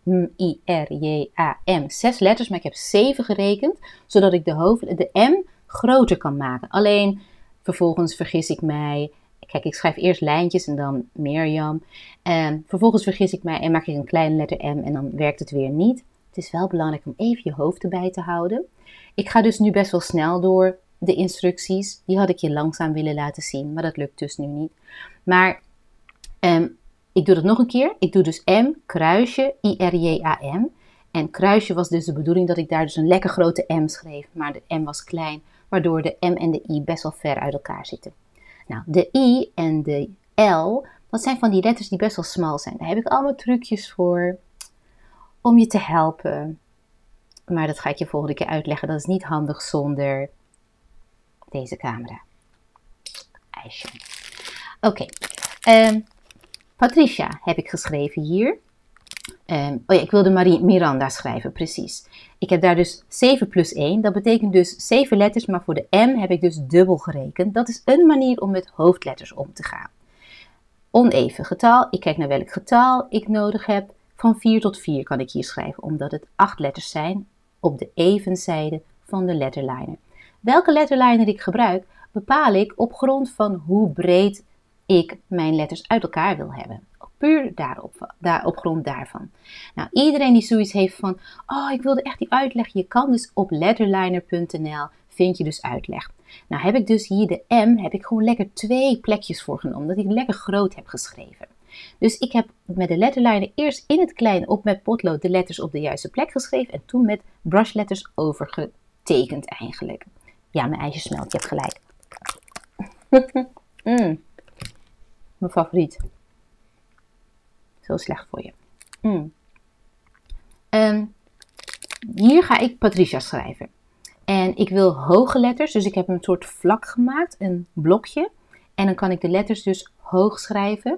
M-I-R-J-A-M 6 letters, maar ik heb 7 gerekend. Zodat ik de M groter kan maken. Alleen vervolgens vergis ik mij. Kijk, ik schrijf eerst lijntjes en dan Mirjam. Vervolgens vergis ik mij en maak ik een kleine letter M en dan werkt het weer niet. Het is wel belangrijk om even je hoofd erbij te houden. Ik ga dus nu best wel snel door de instructies. Die had ik je langzaam willen laten zien, maar dat lukt dus nu niet. Maar ik doe dat nog een keer. Ik doe dus M, kruisje, I-R-J-A-M. En kruisje was dus de bedoeling dat ik daar dus een lekker grote M schreef. Maar de M was klein, waardoor de M en de I best wel ver uit elkaar zitten. Nou, de I en de L, dat zijn van die letters die best wel smal zijn. Daar heb ik allemaal trucjes voor om je te helpen. Maar dat ga ik je volgende keer uitleggen. Dat is niet handig zonder deze camera. IJsje. Oké. Patricia heb ik geschreven hier. Oh ja, ik wilde Miranda schrijven, precies. Ik heb daar dus 7 plus 1. Dat betekent dus 7 letters, maar voor de M heb ik dus dubbel gerekend. Dat is een manier om met hoofdletters om te gaan. Oneven getal. Ik kijk naar welk getal ik nodig heb. van 4 tot 4 kan ik hier schrijven, omdat het 8 letters zijn op de evenzijde van de letterliner. Welke letterliner ik gebruik, bepaal ik op grond van hoe breed ik mijn letters uit elkaar wil hebben. Puur op grond daarvan. Nou, iedereen die zoiets heeft van, oh, ik wilde echt die uitleg. Je kan dus op letterliner.nl vind je dus uitleg. Nou heb ik dus hier de M, heb ik gewoon lekker 2 plekjes voor genomen, dat ik lekker groot heb geschreven. Dus ik heb met de letterliner eerst in het klein op met potlood de letters op de juiste plek geschreven en toen met brushletters overgetekend eigenlijk. Ja, mijn ijsje smelt, je hebt gelijk. Mijn favoriet. Zo slecht voor je. Hier ga ik Patricia schrijven. En ik wil hoge letters, dus ik heb een soort vlak gemaakt, een blokje. En dan kan ik de letters dus hoog schrijven.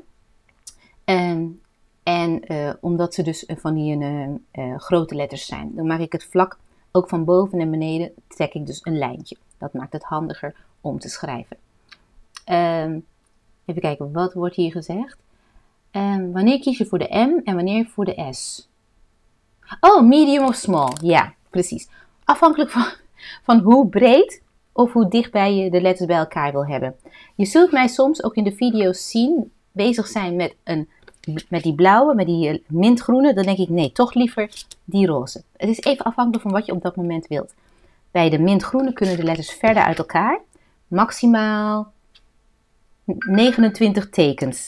Omdat ze dus van die grote letters zijn. Dan maak ik het vlak ook van boven naar beneden, trek ik dus een lijntje. Dat maakt het handiger om te schrijven. Even kijken, wat wordt hier gezegd? Wanneer kies je voor de M en wanneer voor de S? Oh, medium of small. Ja, precies. Afhankelijk van hoe breed of hoe dichtbij je de letters bij elkaar wil hebben. Je zult mij soms ook in de video's zien bezig zijn met die blauwe, met die mintgroene. Dan denk ik, nee, toch liever die roze. Het is even afhankelijk van wat je op dat moment wilt. Bij de mintgroene kunnen de letters verder uit elkaar. Maximaal 29 tekens.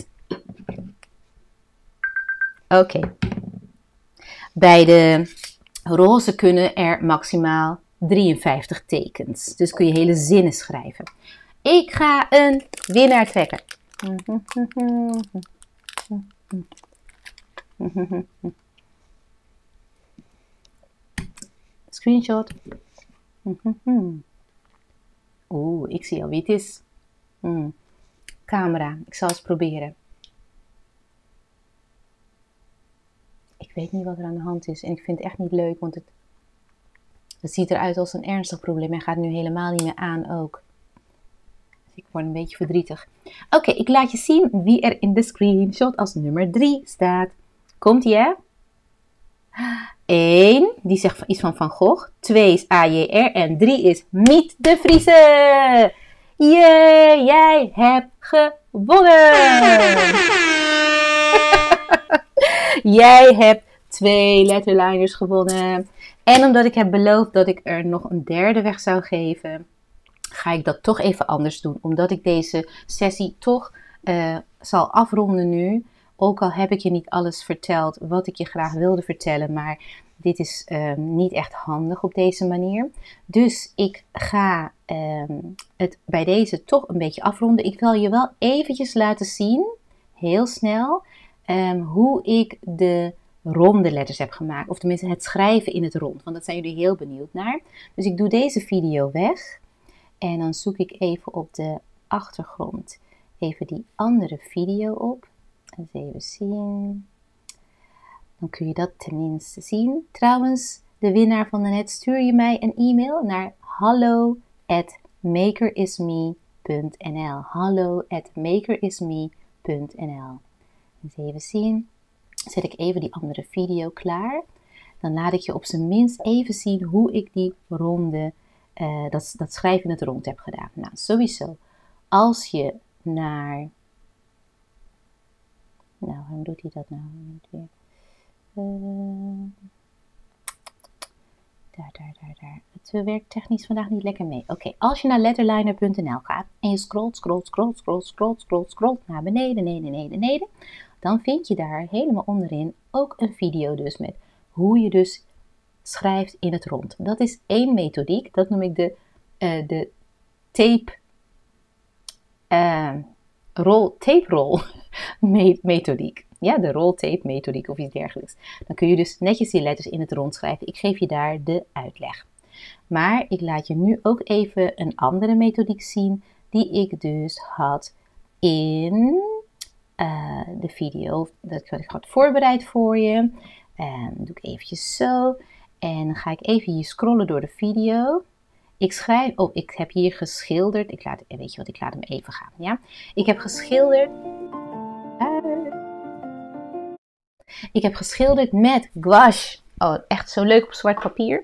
Oké. Bij de roze kunnen er maximaal 53 tekens. Dus kun je hele zinnen schrijven. Ik ga een winnaar trekken. Screenshot. Oeh, ik zie al wie het is. Camera, ik zal eens proberen. Ik weet niet wat er aan de hand is en ik vind het echt niet leuk, want het ziet eruit als een ernstig probleem en gaat nu helemaal niet meer aan ook. Dus ik word een beetje verdrietig. Oké, ik laat je zien wie er in de screenshot als nummer 3 staat. Komt-ie, hè? 1, die zegt iets van Gogh. 2 is AJR en 3 is Miet de Vriese. Jee, jij hebt gewonnen! Jij hebt 2 letterliners gewonnen. En omdat ik heb beloofd dat ik er nog een derde weg zou geven, ga ik dat toch even anders doen. Omdat ik deze sessie toch zal afronden nu. Ook al heb ik je niet alles verteld wat ik je graag wilde vertellen, maar dit is niet echt handig op deze manier. Dus ik ga het bij deze toch een beetje afronden. Ik wil je wel eventjes laten zien, heel snel, hoe ik de ronde letters heb gemaakt. Of tenminste het schrijven in het rond, want dat zijn jullie heel benieuwd naar. Dus ik doe deze video weg en dan zoek ik even op de achtergrond even die andere video op. Eens even zien. Dan kun je dat tenminste zien. Trouwens, de winnaar van daarnet, stuur je mij een e-mail naar hallo@makerisme.nl. hallo@makerisme.nl. Eens even zien. Zet ik even die andere video klaar. Dan laat ik je op zijn minst even zien hoe ik die ronde, dat schrijven in het rond heb gedaan. Nou, sowieso. Als je naar... Nou, waarom doet hij dat nou niet weer? Daar. Het werkt technisch vandaag niet lekker mee. Oké, als je naar letterliner.nl gaat en je scrolt naar beneden, dan vind je daar helemaal onderin ook een video dus met hoe je dus schrijft in het rond. Dat is één methodiek, dat noem ik de tape roll methodiek. Ja, de roll tape methodiek of iets dergelijks. Dan kun je dus netjes die letters in het rond schrijven. Ik geef je daar de uitleg. Maar ik laat je nu ook even een andere methodiek zien die ik dus had in de video. Dat had voorbereid voor je. Doe ik eventjes zo. En dan ga ik even hier scrollen door de video. Ik schrijf, ik heb hier geschilderd. Weet je wat, ik laat hem even gaan. Ja? Ik heb geschilderd. Ik heb geschilderd met gouache. Oh, echt zo leuk op zwart papier.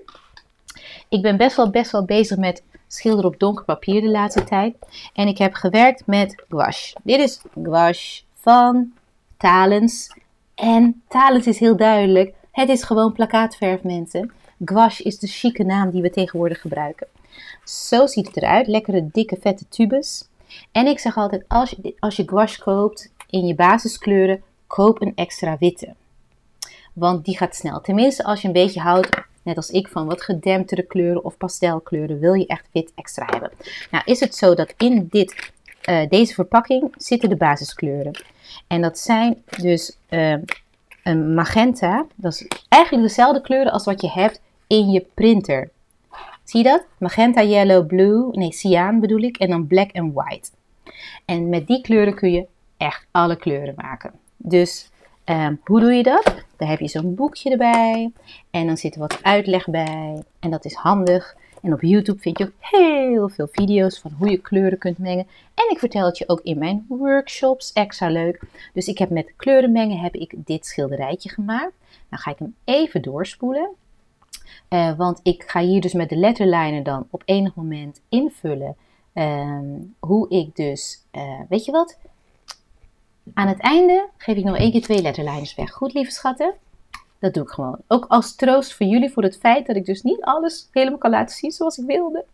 Ik ben best wel bezig met schilderen op donker papier de laatste tijd. En ik heb gewerkt met gouache. Dit is gouache van Talens. En Talens is heel duidelijk. Het is gewoon plakkaatverf, mensen. Gouache is de chique naam die we tegenwoordig gebruiken. Zo ziet het eruit. Lekkere, dikke, vette tubes. En ik zeg altijd, als je gouache koopt in je basiskleuren, koop een extra witte. Want die gaat snel. Tenminste, als je een beetje houdt, net als ik, van wat gedemptere kleuren of pastelkleuren, wil je echt wit extra hebben. Nou is het zo dat in deze verpakking zitten de basiskleuren. En dat zijn dus een magenta. Dat is eigenlijk dezelfde kleuren als wat je hebt in je printer. Zie je dat? Magenta, yellow, blue, nee, cyan bedoel ik. En dan black en white. En met die kleuren kun je echt alle kleuren maken. Dus hoe doe je dat? Dan heb je zo'n boekje erbij. En dan zit er wat uitleg bij. En dat is handig. En op YouTube vind je ook heel veel video's van hoe je kleuren kunt mengen. En ik vertel het je ook in mijn workshops. Extra leuk. Dus ik heb met kleuren mengen heb ik dit schilderijtje gemaakt. Dan ga ik hem even doorspoelen. Want ik ga hier dus met de letterliner dan op enig moment invullen. Hoe ik dus, weet je wat? Aan het einde geef ik nog 1 keer 2 letterlijns weg. Goed, lieve schatten? Dat doe ik gewoon. Ook als troost voor jullie voor het feit dat ik dus niet alles helemaal kan laten zien zoals ik wilde.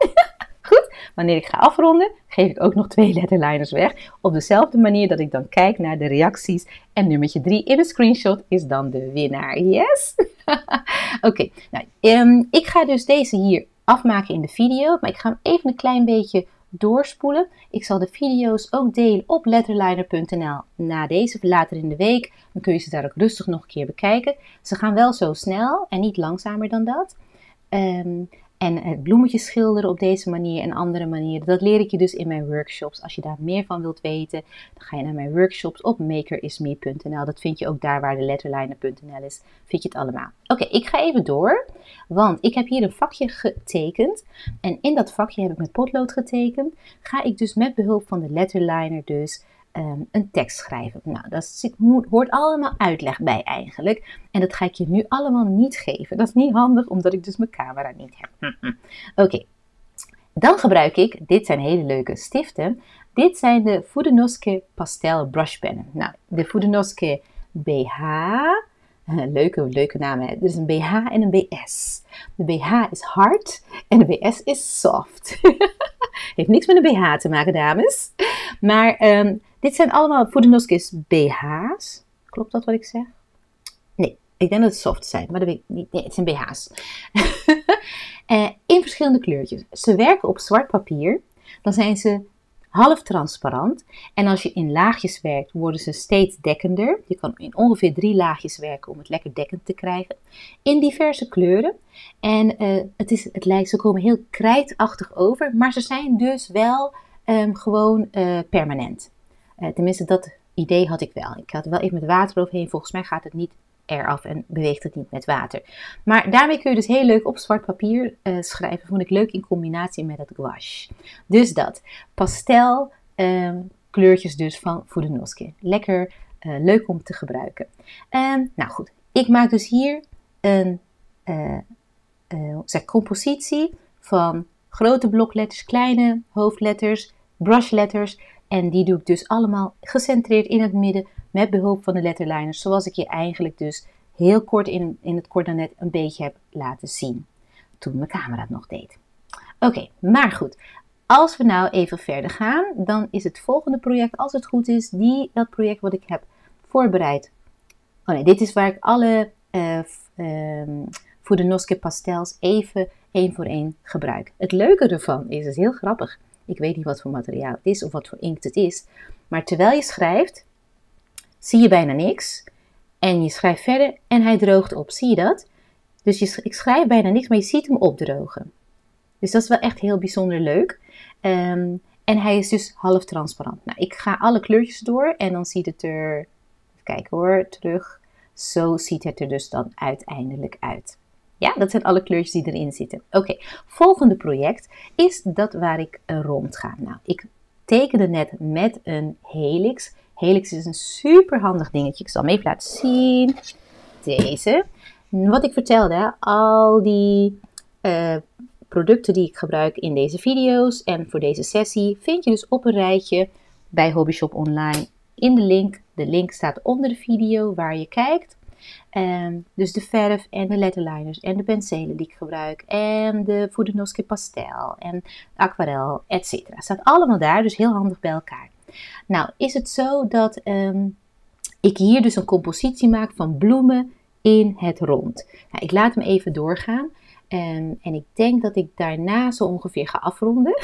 Goed, wanneer ik ga afronden, geef ik ook nog 2 letterlijners weg. Op dezelfde manier dat ik dan kijk naar de reacties. En nummertje 3 in een screenshot is dan de winnaar. Yes? Oké, nou, ik ga dus deze hier afmaken in de video. Maar ik ga hem even een klein beetje doorspoelen. Ik zal de video's ook delen op letterliner.nl na deze later in de week. Dan kun je ze daar ook rustig nog een keer bekijken. Ze gaan wel zo snel en niet langzamer dan dat. En het bloemetje schilderen op deze manier en andere manieren, dat leer ik je dus in mijn workshops. Als je daar meer van wilt weten, dan ga je naar mijn workshops op makerisme.nl. Dat vind je ook daar waar de letterliner.nl is, vind je het allemaal. Oké, ik ga even door, want ik heb hier een vakje getekend. En in dat vakje heb ik met potlood getekend. Ga ik dus met behulp van de letterliner dus een tekst schrijven. Nou, daar hoort allemaal uitleg bij eigenlijk. En dat ga ik je nu allemaal niet geven. Dat is niet handig, omdat ik dus mijn camera niet heb. Oké. Dan gebruik ik, dit zijn hele leuke stiften. Dit zijn de Fudenoske Pastel Brushpennen. Nou, de Fudenoske BH. Leuke naam, hè? Er is een BH en een BS. De BH is hard en de BS is soft. Heeft niks met een BH te maken, dames. Maar dit zijn allemaal Fudenoskes BH's. Klopt dat wat ik zeg? Nee, ik denk dat het soft zijn, maar dat weet ik niet. Nee, het zijn BH's. In verschillende kleurtjes. Ze werken op zwart papier. Dan zijn ze half transparant. En als je in laagjes werkt, worden ze steeds dekkender. Je kan in ongeveer 3 laagjes werken om het lekker dekkend te krijgen. In diverse kleuren. En ze komen heel krijtachtig over. Maar ze zijn dus wel gewoon permanent. Tenminste, dat idee had ik wel. Ik had er wel even met water overheen. Volgens mij gaat het niet eraf en beweegt het niet met water. Maar daarmee kun je dus heel leuk op zwart papier schrijven. Vond ik leuk in combinatie met het gouache. Dus dat. Pastel kleurtjes dus van Fudenoske. Lekker leuk om te gebruiken. Nou goed, ik maak dus hier een compositie van grote blokletters, kleine hoofdletters, brushletters. En die doe ik dus allemaal gecentreerd in het midden met behulp van de letterlijners. Zoals ik je eigenlijk dus heel kort in het kort daarnet een beetje heb laten zien. Toen mijn camera het nog deed. Oké, maar goed. Als we nou even verder gaan, dan is het volgende project, als het goed is, dat project wat ik heb voorbereid. Oh nee, dit is waar ik alle Fudenoske pastels even 1 voor 1 gebruik. Het leuke ervan is, het is heel grappig. Ik weet niet wat voor materiaal het is of wat voor inkt het is. Maar terwijl je schrijft, zie je bijna niks. En je schrijft verder en hij droogt op. Zie je dat? Dus ik schrijf bijna niks, maar je ziet hem opdrogen. Dus dat is wel echt heel bijzonder leuk. En hij is dus half transparant. Nou, ik ga alle kleurtjes door en dan ziet het er... Even kijken hoor, terug. Zo ziet het er dus dan uiteindelijk uit. Ja, dat zijn alle kleurtjes die erin zitten. Oké, volgende project is dat waar ik rond ga. Nou, ik tekende net met een helix Helix is een super handig dingetje. Ik zal hem even laten zien. Deze. Wat ik vertelde, al die producten die ik gebruik in deze video's en voor deze sessie vind je dus op een rijtje bij Hobbyshop Online in de link. De link staat onder de video waar je kijkt. Dus de verf en de letterliners en de penselen die ik gebruik en de Fudenosque pastel en aquarel, etc. Staat allemaal daar, dus heel handig bij elkaar. Nou, is het zo dat ik hier dus een compositie maak van bloemen in het rond. Nou, ik laat hem even doorgaan. En ik denk dat ik daarna zo ongeveer ga afronden.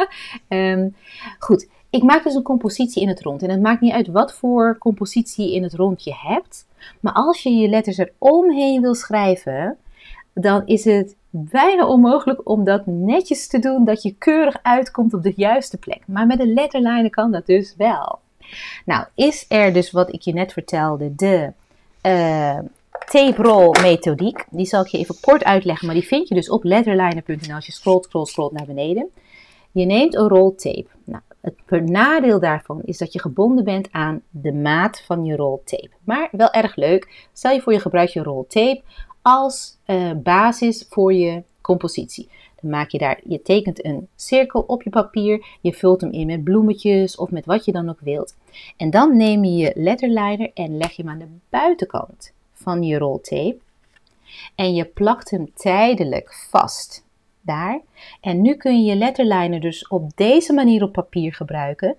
Goed, ik maak dus een compositie in het rond. En het maakt niet uit wat voor compositie je in het rond je hebt. Maar als je je letters eromheen wil schrijven, dan is het bijna onmogelijk om dat netjes te doen, dat je keurig uitkomt op de juiste plek. Maar met een letterliner kan dat dus wel. Nou, is er dus wat ik je net vertelde, de tape roll methodiek. Die zal ik je even kort uitleggen, maar die vind je dus op letterliner.nl als je scrolt naar beneden. Je neemt een rol tape. Nou, het nadeel daarvan is dat je gebonden bent aan de maat van je rol tape. Maar wel erg leuk. Stel je voor je gebruikt je rol tape als basis voor je compositie. Dan maak je je tekent een cirkel op je papier. Je vult hem in met bloemetjes of met wat je dan ook wilt. En dan neem je je letterliner en leg je hem aan de buitenkant van je roltape. En je plakt hem tijdelijk vast. Daar. En nu kun je je letterliner dus op deze manier op papier gebruiken.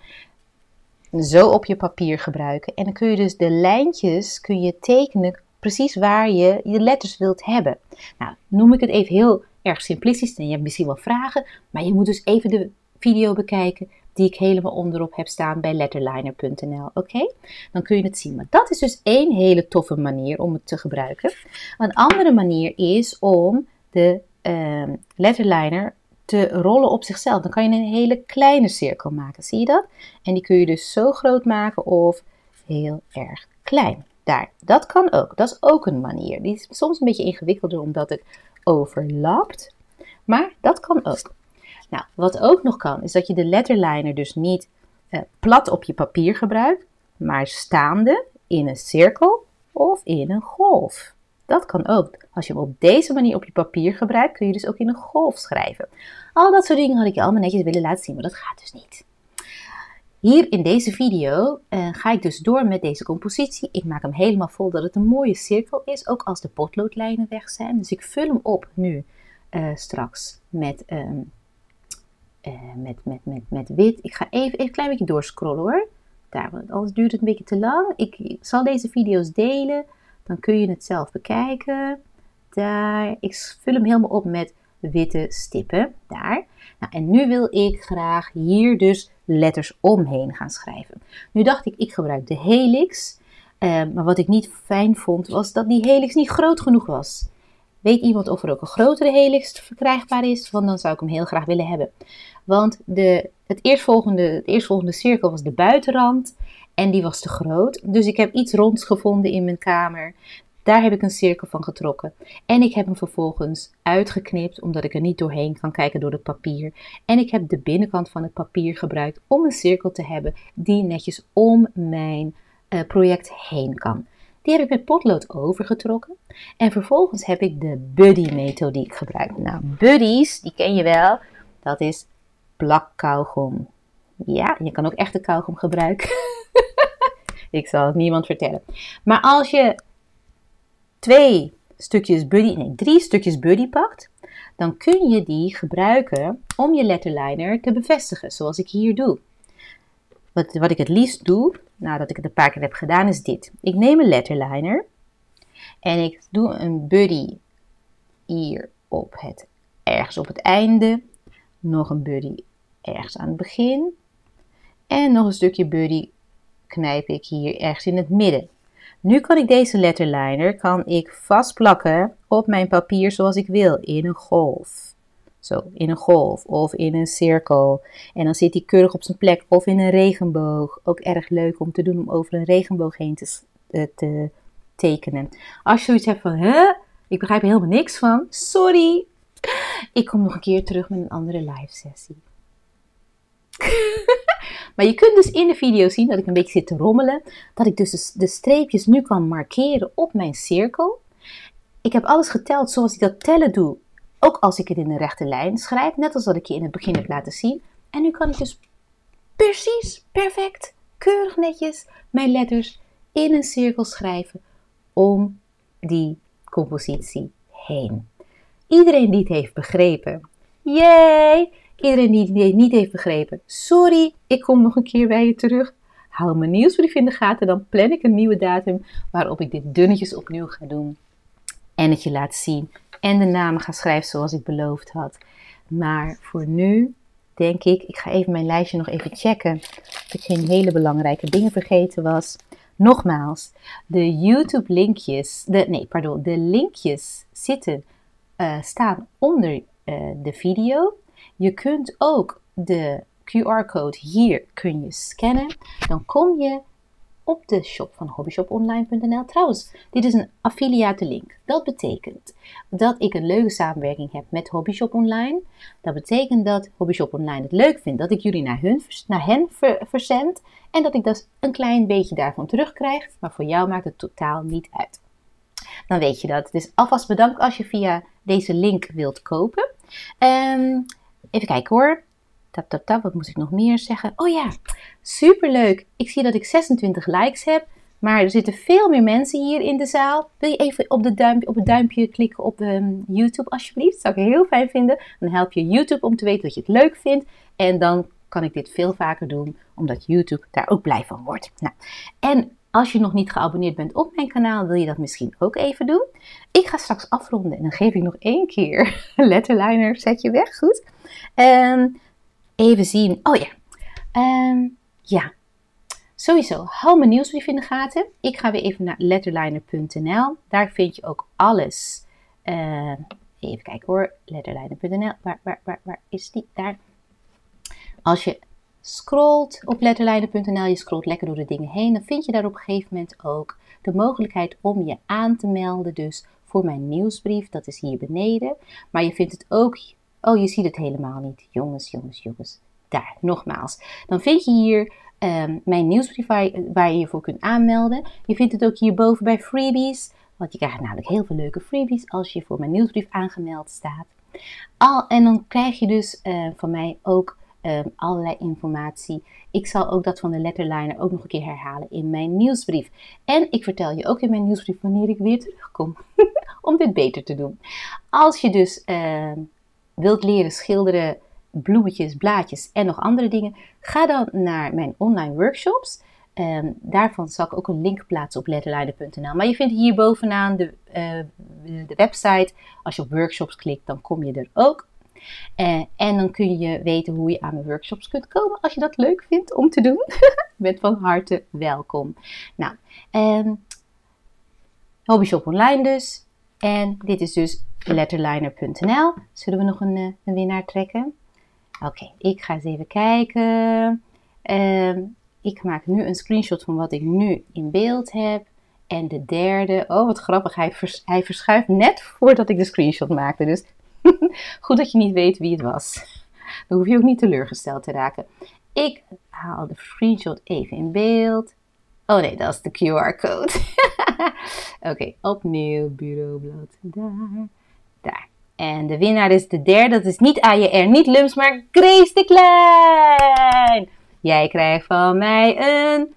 Zo op je papier gebruiken. En dan kun je dus de lijntjes tekenen precies waar je je letters wilt hebben. Nou, noem ik het even heel erg simplistisch. En je hebt misschien wel vragen. Maar je moet dus even de video bekijken die ik helemaal onderop heb staan bij letterliner.nl. Oké? Dan kun je het zien. Maar dat is dus één hele toffe manier om het te gebruiken. Een andere manier is om de letterliner te rollen op zichzelf. Dan kan je een hele kleine cirkel maken. Zie je dat? En die kun je dus zo groot maken of heel erg klein. Daar. Dat kan ook. Dat is ook een manier. Die is soms een beetje ingewikkelder omdat het overlapt. Maar dat kan ook. Nou, wat ook nog kan, is dat je de letterliner dus niet plat op je papier gebruikt, maar staande in een cirkel of in een golf. Dat kan ook. Als je hem op deze manier op je papier gebruikt, kun je dus ook in een golf schrijven. Al dat soort dingen had ik je allemaal netjes willen laten zien, maar dat gaat dus niet. Hier in deze video ga ik dus door met deze compositie. Ik maak hem helemaal vol dat het een mooie cirkel is, ook als de potloodlijnen weg zijn. Dus ik vul hem op nu straks met wit. Ik ga even een klein beetje doorscrollen hoor. Daar, want anders duurt het een beetje te lang. Ik zal deze video's delen. Dan kun je het zelf bekijken. Daar. Ik vul hem helemaal op met witte stippen. Daar. Nou, en nu wil ik graag hier dus letters omheen gaan schrijven. Nu dacht ik gebruik de helix. Maar wat ik niet fijn vond, was dat die helix niet groot genoeg was. Weet iemand of er ook een grotere helix verkrijgbaar is? Want dan zou ik hem heel graag willen hebben. Want het eerstvolgende cirkel was de buitenrand. En die was te groot. Dus ik heb iets ronds gevonden in mijn kamer. Daar heb ik een cirkel van getrokken. En ik heb hem vervolgens uitgeknipt. Omdat ik er niet doorheen kan kijken door het papier. En ik heb de binnenkant van het papier gebruikt om een cirkel te hebben. Die netjes om mijn project heen kan. Die heb ik met potlood overgetrokken. En vervolgens heb ik de buddy methodiek gebruikt. Nou, buddies, die ken je wel. Dat is plakkauwgom. Ja, je kan ook echte kauwgom gebruiken. Ik zal het niemand vertellen. Maar als je 3 stukjes buddy pakt, dan kun je die gebruiken om je letterliner te bevestigen, zoals ik hier doe. Wat ik het liefst doe, nadat ik het een paar keer heb gedaan, is dit. Ik neem een letterliner en ik doe een buddy hier ergens op het einde. Nog een buddy ergens aan het begin. En nog een stukje buddy knijp ik hier ergens in het midden. Nu kan ik deze letterliner vastplakken op mijn papier zoals ik wil, in een golf. Zo, in een golf of in een cirkel. En dan zit hij keurig op zijn plek. Of in een regenboog. Ook erg leuk om te doen om over een regenboog heen te tekenen. Als je zoiets hebt van, ik begrijp er helemaal niks van. Sorry. Ik kom nog een keer terug met een andere live sessie. Maar je kunt dus in de video zien dat ik een beetje zit te rommelen. Dat ik dus de streepjes nu kan markeren op mijn cirkel. Ik heb alles geteld zoals ik dat tellen doe. Ook als ik het in een rechte lijn schrijf. Net als dat ik je in het begin heb laten zien. En nu kan ik dus precies, perfect, keurig netjes mijn letters in een cirkel schrijven om die compositie heen. Iedereen die het heeft begrepen. Yay! Iedereen die het niet heeft begrepen. Sorry, ik kom nog een keer bij je terug. Hou mijn nieuwsbrief in de gaten, dan plan ik een nieuwe datum waarop ik dit dunnetjes opnieuw ga doen. En het je laat zien en de namen ga schrijven zoals ik beloofd had. Maar voor nu denk ik ga even mijn lijstje nog even checken. Dat ik geen hele belangrijke dingen vergeten was. Nogmaals, de YouTube linkjes, de linkjes staan onder de video. Je kunt ook de QR-code hier kun je scannen. Dan kom je op de shop van hobbyshoponline.nl. Trouwens, dit is een affiliate link. Dat betekent dat ik een leuke samenwerking heb met Hobbyshop Online. Dat betekent dat Hobbyshop Online het leuk vindt dat ik jullie naar hen verzend. En dat ik dus een klein beetje daarvan terugkrijg. Maar voor jou maakt het totaal niet uit. Dan weet je dat. Dus alvast bedankt als je via deze link wilt kopen. Even kijken hoor. Wat moest ik nog meer zeggen? Oh ja, superleuk. Ik zie dat ik 26 likes heb. Maar er zitten veel meer mensen hier in de zaal. Wil je even op het duimpje klikken op YouTube alsjeblieft? Dat zou ik heel fijn vinden. Dan help je YouTube om te weten dat je het leuk vindt. En dan kan ik dit veel vaker doen. Omdat YouTube daar ook blij van wordt. Nou, en als je nog niet geabonneerd bent op mijn kanaal, wil je dat misschien ook even doen. Ik ga straks afronden en dan geef ik nog 1 keer een letterliner. Zet je weg, goed? Even zien. Oh ja. Ja. Sowieso, hou mijn nieuwsbrief in de gaten. Ik ga weer even naar letterliner.nl. Daar vind je ook alles. Even kijken hoor. Letterliner.nl. Waar is die? Daar. Als je scrolt op letterliner.nl, je scrolt lekker door de dingen heen, dan vind je daar op een gegeven moment ook de mogelijkheid om je aan te melden. Dus voor mijn nieuwsbrief, dat is hier beneden. Maar je vindt het ook. Oh, je ziet het helemaal niet. Jongens. Daar, nogmaals. Dan vind je hier mijn nieuwsbrief waar je je voor kunt aanmelden. Je vindt het ook hierboven bij freebies. Want je krijgt namelijk heel veel leuke freebies als je voor mijn nieuwsbrief aangemeld staat. En dan krijg je dus van mij ook allerlei informatie. Ik zal ook dat van de letterliner ook nog een keer herhalen in mijn nieuwsbrief. En ik vertel je ook in mijn nieuwsbrief wanneer ik weer terugkom. Om dit beter te doen. Als je dus wilt leren schilderen, bloemetjes, blaadjes en nog andere dingen, ga dan naar mijn online workshops. Daarvan zal ik ook een link plaatsen op letterliner.nl. Maar je vindt hier bovenaan de website. Als je op workshops klikt, dan kom je er ook. En dan kun je weten hoe je aan mijn workshops kunt komen. Als je dat leuk vindt om te doen. Je bent van harte welkom. Nou, Hobbyshop Online dus. En dit is dus letterliner.nl. Zullen we nog een winnaar trekken? Oké, ik ga eens even kijken. Ik maak nu een screenshot van wat ik nu in beeld heb. En de derde, oh wat grappig, hij verschuift net voordat ik de screenshot maakte. Dus goed dat je niet weet wie het was. Dan hoef je ook niet teleurgesteld te raken. Ik haal de screenshot even in beeld. Oh nee, dat is de QR-code. Oké, opnieuw, bureaublad, daar. En de winnaar is de derde, dat is niet AJR, niet Lums, maar Grace de Klein. Jij krijgt van mij een...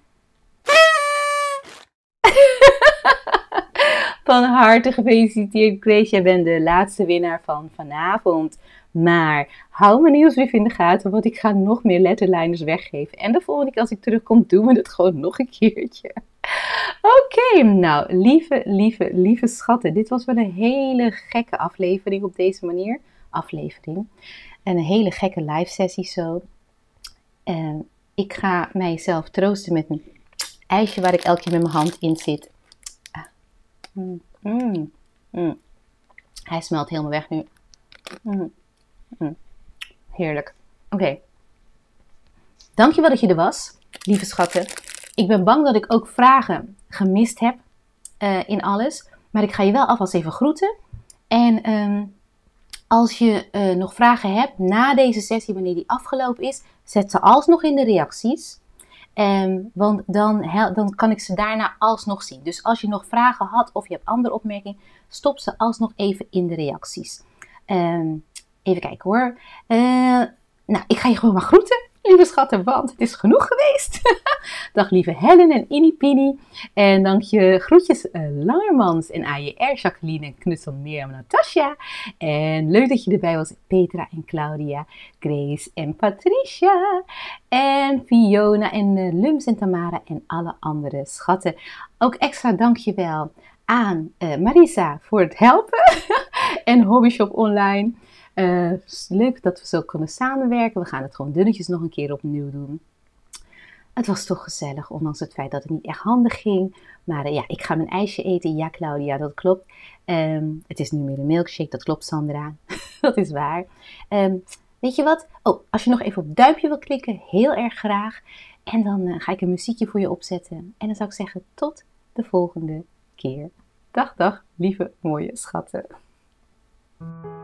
Van harte gefeliciteerd Grace, jij bent de laatste winnaar van vanavond. Maar hou mijn nieuwsbrief in de gaten, want ik ga nog meer letterlijners weggeven. En de volgende keer als ik terugkom, doen we het gewoon nog een keertje. Oké, nou, lieve schatten. Dit was wel een hele gekke aflevering op deze manier. En een hele gekke live sessie zo. Ik ga mijzelf troosten met een ijsje waar ik elke keer met mijn hand in zit. Hij smelt helemaal weg nu. Heerlijk. Oké. Dankjewel dat je er was, lieve schatten. Ik ben bang dat ik ook vragen gemist heb in alles. Maar ik ga je wel alvast even groeten. En Als je nog vragen hebt na deze sessie, wanneer die afgelopen is, zet ze alsnog in de reacties. Want dan kan ik ze daarna alsnog zien. Dus als je nog vragen had of je hebt andere opmerkingen, stop ze alsnog even in de reacties. Even kijken hoor. Nou, ik ga je gewoon maar groeten, lieve schatten, want het is genoeg geweest. Dag lieve Helen en Innie en dank je groetjes Langermans en AJR, Jacqueline en knutsel Mirjam en Natasja. En leuk dat je erbij was, Petra en Claudia, Grace en Patricia en Fiona en Lums en Tamara en alle andere schatten. Ook extra dankjewel aan Marisa voor het helpen en Hobbyshop Online. Leuk dat we zo kunnen samenwerken. We gaan het gewoon dunnetjes nog een keer opnieuw doen. Het was toch gezellig, ondanks het feit dat het niet echt handig ging. Maar ja, ik ga mijn ijsje eten. Ja, Claudia, dat klopt. Het is nu meer een milkshake, dat klopt, Sandra. Dat is waar. Weet je wat? Oh, als je nog even op duimpje wil klikken, heel erg graag. En dan ga ik een muziekje voor je opzetten. En dan zou ik zeggen, tot de volgende keer. Dag, dag, lieve mooie schatten.